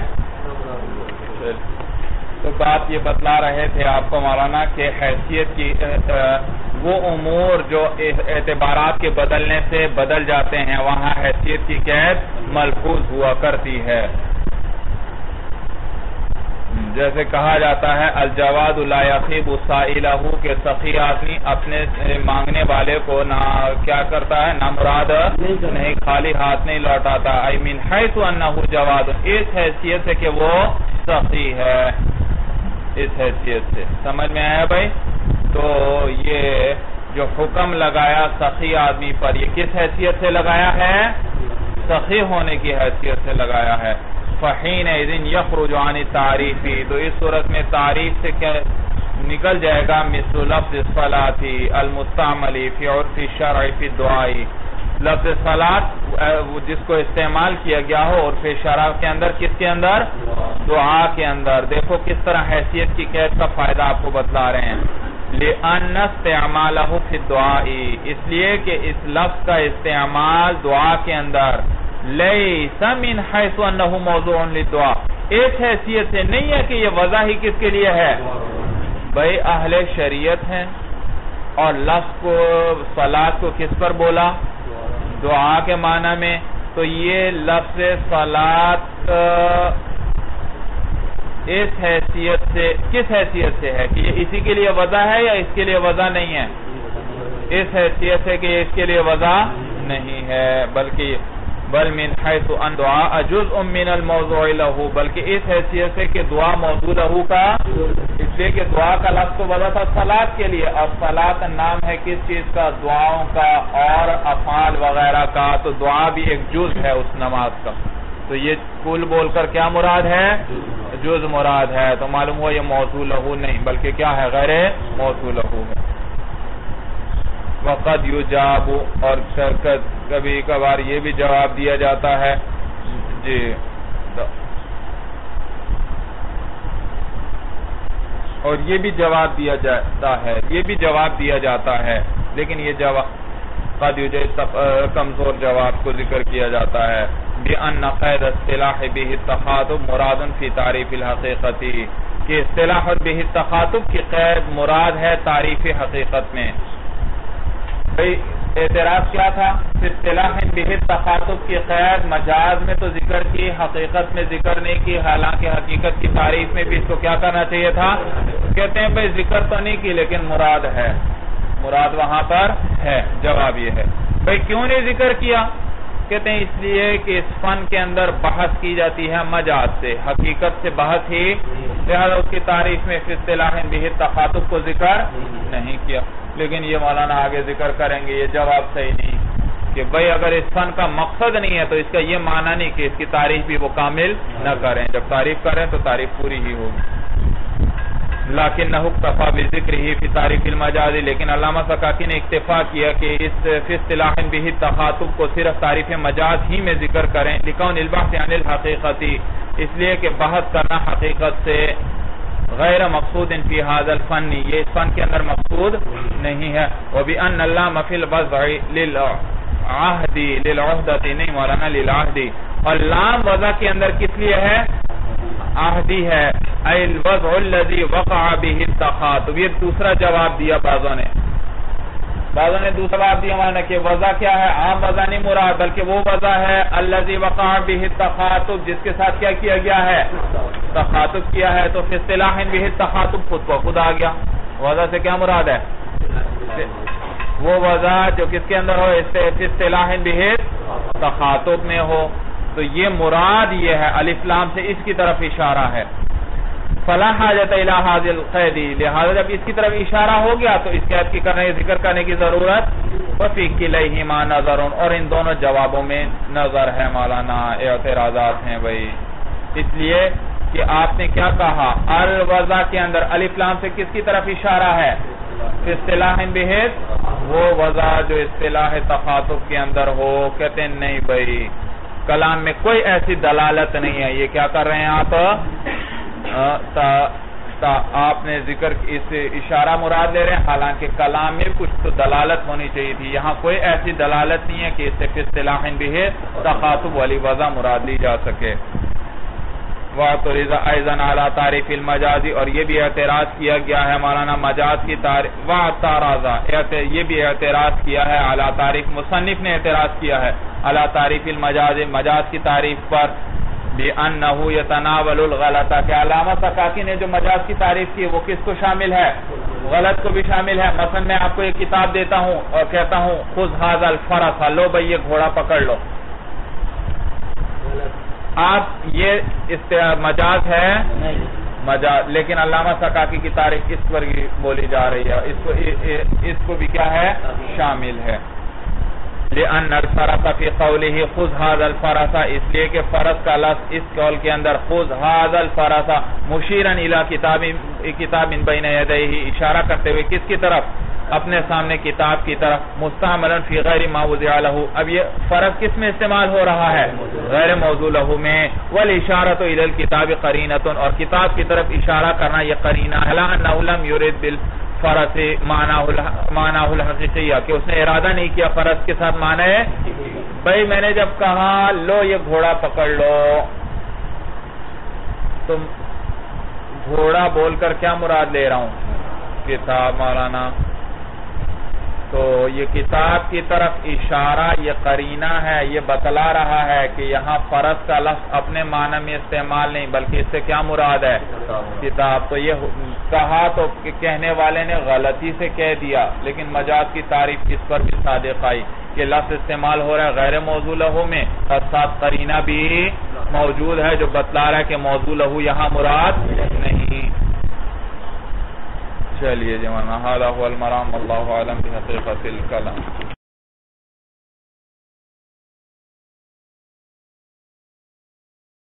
تو بات یہ بتلا رہے تھے آپ کو مولانا کہ حیثیت کی وہ امور جو اعتبارات کے بدلنے سے بدل جاتے ہیں وہاں حیثیت کی قید ملحوظ ہوا کرتی ہے جیسے کہا جاتا ہے الجواد لا یخیب سائلہ کہ سخی آدمی اپنے مانگنے والے کو نہ کیا کرتا ہے نامراد نہیں خالی ہاتھ نہیں لوٹاتا ای من حیث انہ جواد اس حیثیت سے کہ وہ سخی ہے اس حیثیت سے سمجھ میں آیا بھائی تو یہ جو حکم لگایا سخی آدمی پر یہ کس حیثیت سے لگایا ہے سخی ہونے کی حیثیت سے لگایا ہے فحینئذ یخرج عن التعریف تو اس صورت میں تعریف سے کیا نکل جائے گا مثل لفظ الصلاۃ المستعمل فی عرف الشرع فی الدعاء لفظ صلاۃ جس کو استعمال کیا گیا ہو عرف شرع کے اندر، کس کے اندر؟ دعا کے اندر۔ دیکھو کس طرح حیثیت کی قید کا فائدہ آپ کو بتلا رہے ہیں۔ لِأَنَّ اسْتِعْمَالَهُ فِي الدُّعَاءِ، اس لیے کہ اس لفظ کا استعمال دعا کے اندر لَيْسَ مِنْ حَيْثُ أَنَّهُ مَوْضُوعٌ لِلدُّعَاءِ، اس حیثیت سے نہیں ہے کہ یہ وضع ہی کس کے لیے ہے؟ بھئی اہل شریعت ہیں، اور لفظ کو صلاۃ کو کس پر بولا؟ دعا کے معنی میں، تو یہ لفظ صلاۃ اس حیثیت سے، کس حیثیت سے ہے کہ یہ اسی کے لیے وضع ہے یا اس کے لیے وضع نہیں ہے؟ اس حیثیت سے کہ یہ اس کے لیے وضع نہیں ہے، بلکہ بل من حیث ان دعا جزء من الموضوع له، بلکہ اس حیثیت سے کہ دعا موضوع له کا، اس لیے کہ دعا کا لفظ تو وضع تھا صلاۃ کے لیے، اور صلاۃ نام ہے کس چیز کا؟ دعاؤں کا اور افعال وغیرہ کا، تو دعا بھی ایک جز ہے اس نماز کا، تو یہ کل بول کر کیا مراد ہے؟ جز مراد ہے، تو معلوم ہوا یہ موضوع له نہیں بلکہ کیا ہے؟ غیر موضوع له ہے۔ وقد یجاب، اور کبھی کبھار یہ بھی جواب دیا جاتا ہے، جی اور یہ بھی جواب دیا جاتا ہے، یہ بھی جواب دیا جاتا ہے، لیکن یہ جواب قد یجاب کمزور جواب کو ذکر کیا جاتا ہے، بِأَنَّ قَيْدَ الصِّلَاحِ بِهِ التَّخَاطُبُ مُرَادٌ فِي تَعْرِيفِ الْحَقِيقَةِ، کہ اصطلاح بِهِ التَّخَاطُب کی قید مراد ہے تعریف حقیقت میں۔ اعتراض کیا تھا؟ اصطلاح بِهِ التَّخَاطُب کی قید مجاز میں تو ذکر کی، حقیقت میں ذکر نہیں کی، حالانکہ حقیقت کی تعریف میں بھی اس کو کیا کرنا چاہیے تھا؟ کہتے ہیں بھئی ذکر تو نہیں کی لیکن مراد ہے، مراد وہاں پر ہے۔ جواب یہ ہے بھئی کیوں نہیں ذکر کیا؟ کہتے ہیں اس لیے کہ اس فن کے اندر بحث کی جاتی ہے مجاز سے، حقیقت سے بحث ہی، لہذا اس کی تعریف میں فی اصطلاح بِهِ التَّخَاطُب کو ذکر نہیں کیا، لیکن یہ مولانا آگے ذکر کریں گے، یہ جواب صحیح نہیں کہ بھئی اگر اس فن کا مقصد نہیں ہے تو اس کا یہ معنی نہیں کہ اس کی تعریف بھی وہ کامل نہ کریں، جب تعریف کریں تو تعریف پوری ہی ہوگی۔ لیکنہ اکتفا بذکرہ فی تعریف المجاز، لیکن علامہ سکاکی نے اکتفا کیا کہ اس فی اصطلاح بہ التخاطب کو صرف تعریف مجاز ہی میں ذکر کریں، لکون البحث عن الحقیقتی، اس لیے کہ بحث کرنا حقیقت سے غیر مقصود فی هذا الفن، یہ اس فن کے اندر مقصود نہیں ہے۔ وبأن اللام فی الوضع للعہد، للعہدۃ نہیں مولانا للعہد، اور لام وضع کے اندر کس لیے ہے؟ عہدی ہے، ای الوضع الذی وقع به التخاطب۔ یہ دوسرا جواب دیا بعضوں نے دوسرا جواب دیا مانا کہ وضع کیا ہے؟ عام وضع نہیں مراد، بلکہ وہ وضع ہے الذی وقع به التخاطب، جس کے ساتھ کیا کیا گیا ہے؟ تخاطب کیا ہے، تو فی اصطلاح به التخاطب خود کو خود آ گیا۔ وضع سے کیا مراد ہے؟ وہ وضع جو کس کے اندر ہو، فی اصطلاح به التخاطب میں ہو، تو یہ مراد یہ ہے، الف لام سے اس کی طرف اشارہ ہے۔ فلا حاجت الی هذا القید، لہذا جب اس کی طرف اشارہ ہو گیا تو اس قید کی ذکر کرنے کی ضرورت۔ وفی کلیہما نظر، اور ان دونوں جوابوں میں نظر ہے مولانا، اعتراضات ہیں بھائی، اس لیے کہ آپ نے کیا کہا؟ الوضع کے اندر الف لام سے کس کی طرف اشارہ ہے؟ اصطلاح بہت، وہ وضع جو اصطلاح تخاطب کے اندر ہو۔ کہتے ہیں نہیں بھائی، کلام میں کوئی ایسی دلالت نہیں ہے۔ یہ کیا کر رہے ہیں آپ؟ آپ نے ذکر اس اشارہ مراد لے رہے ہیں، حالانکہ کلام میں کچھ تو دلالت ہونی چاہیے تھی، یہاں کوئی ایسی دلالت نہیں ہے کہ اس سے فی اصطلاح بہ تخاطب والی وضع مراد لی جا سکے۔ وَاعْتُرِضَ أَيْضًا عَلَى تَعْرِيفِ الْمَجَازِ، اور یہ بھی اعتراض کیا گیا ہے مولانا مجاز کی تعریف، وَاعْتَرَضَ، یہ بھی اعتراض کیا ہے علی تعریف، مصنف نے اعتراض کیا ہے علی تعریف المجاز، مجاز کی تعریف پر، بِأَنَّهُ يَتَنَاوَلُ الْغَلَطَ، کہ علامہ سکاکی نے جو مجاز کی تعریف کی وہ کس کو شامل ہے؟ غلط کو بھی شامل ہے۔ مثلا میں آپ کو ایک کتاب دیتا ہوں اور کہتا ہوں خذ هذا الفرس، لو بھئی یہ گھوڑا پکڑ لو، آپ یہ مجاز ہے مجاز، لیکن علامہ سکاکی کی تعریف اس پر بولی جا رہی ہے، اس کو بھی کیا ہے؟ شامل ہے۔ لأن الفرس فی قولہ خذ هذا الفرس، اس لیے کہ فرس کا لفظ اس قول کے اندر خذ هذا الفرس مشیرا الی کتاب بین یدیہ، اشارہ کرتے ہوئے کس کی طرف؟ اپنے سامنے کتاب کی طرف مستعملا فی غیر ما وضع له. اب یہ فرض کس میں استعمال ہو رہا ہے؟ غیر موضوع له میں. والاشارۃ الی الکتاب قرینۃ، اور کتاب کی طرف اشارہ کرنا یہ قرینہ ہے. انہ لم یرد بالفرس معناہ الحقیقیہ، کہ اس نے ارادہ نہیں کیا فرض کے ساتھ معنی ہے. بھئی میں نے جب کہا لو یہ گھوڑا پکڑ لو، تم گھوڑا بول کر کیا مراد لے رہا ہوں؟ کتاب مولانا. تو یہ کتاب کی طرف اشارہ یہ قرینہ ہے، یہ بتلا رہا ہے کہ یہاں فرض کا لفظ اپنے معنی میں استعمال نہیں بلکہ اس سے کیا مراد ہے؟ کتاب. تو یہ کہا تو کہنے والے نے غلطی سے کہہ دیا، لیکن مجاز کی تعریف اس پر بھی صادق آئی کہ لفظ استعمال ہو رہا ہے غیر موضوع لہو میں، اور ساتھ قرینہ بھی موجود ہے جو بتلا رہا ہے کہ موضوع لہو یہاں مراد نہیں. چلیے جی مولانا، ھذا ھو المرام، اللہ اعلم بحقیقت الکلام.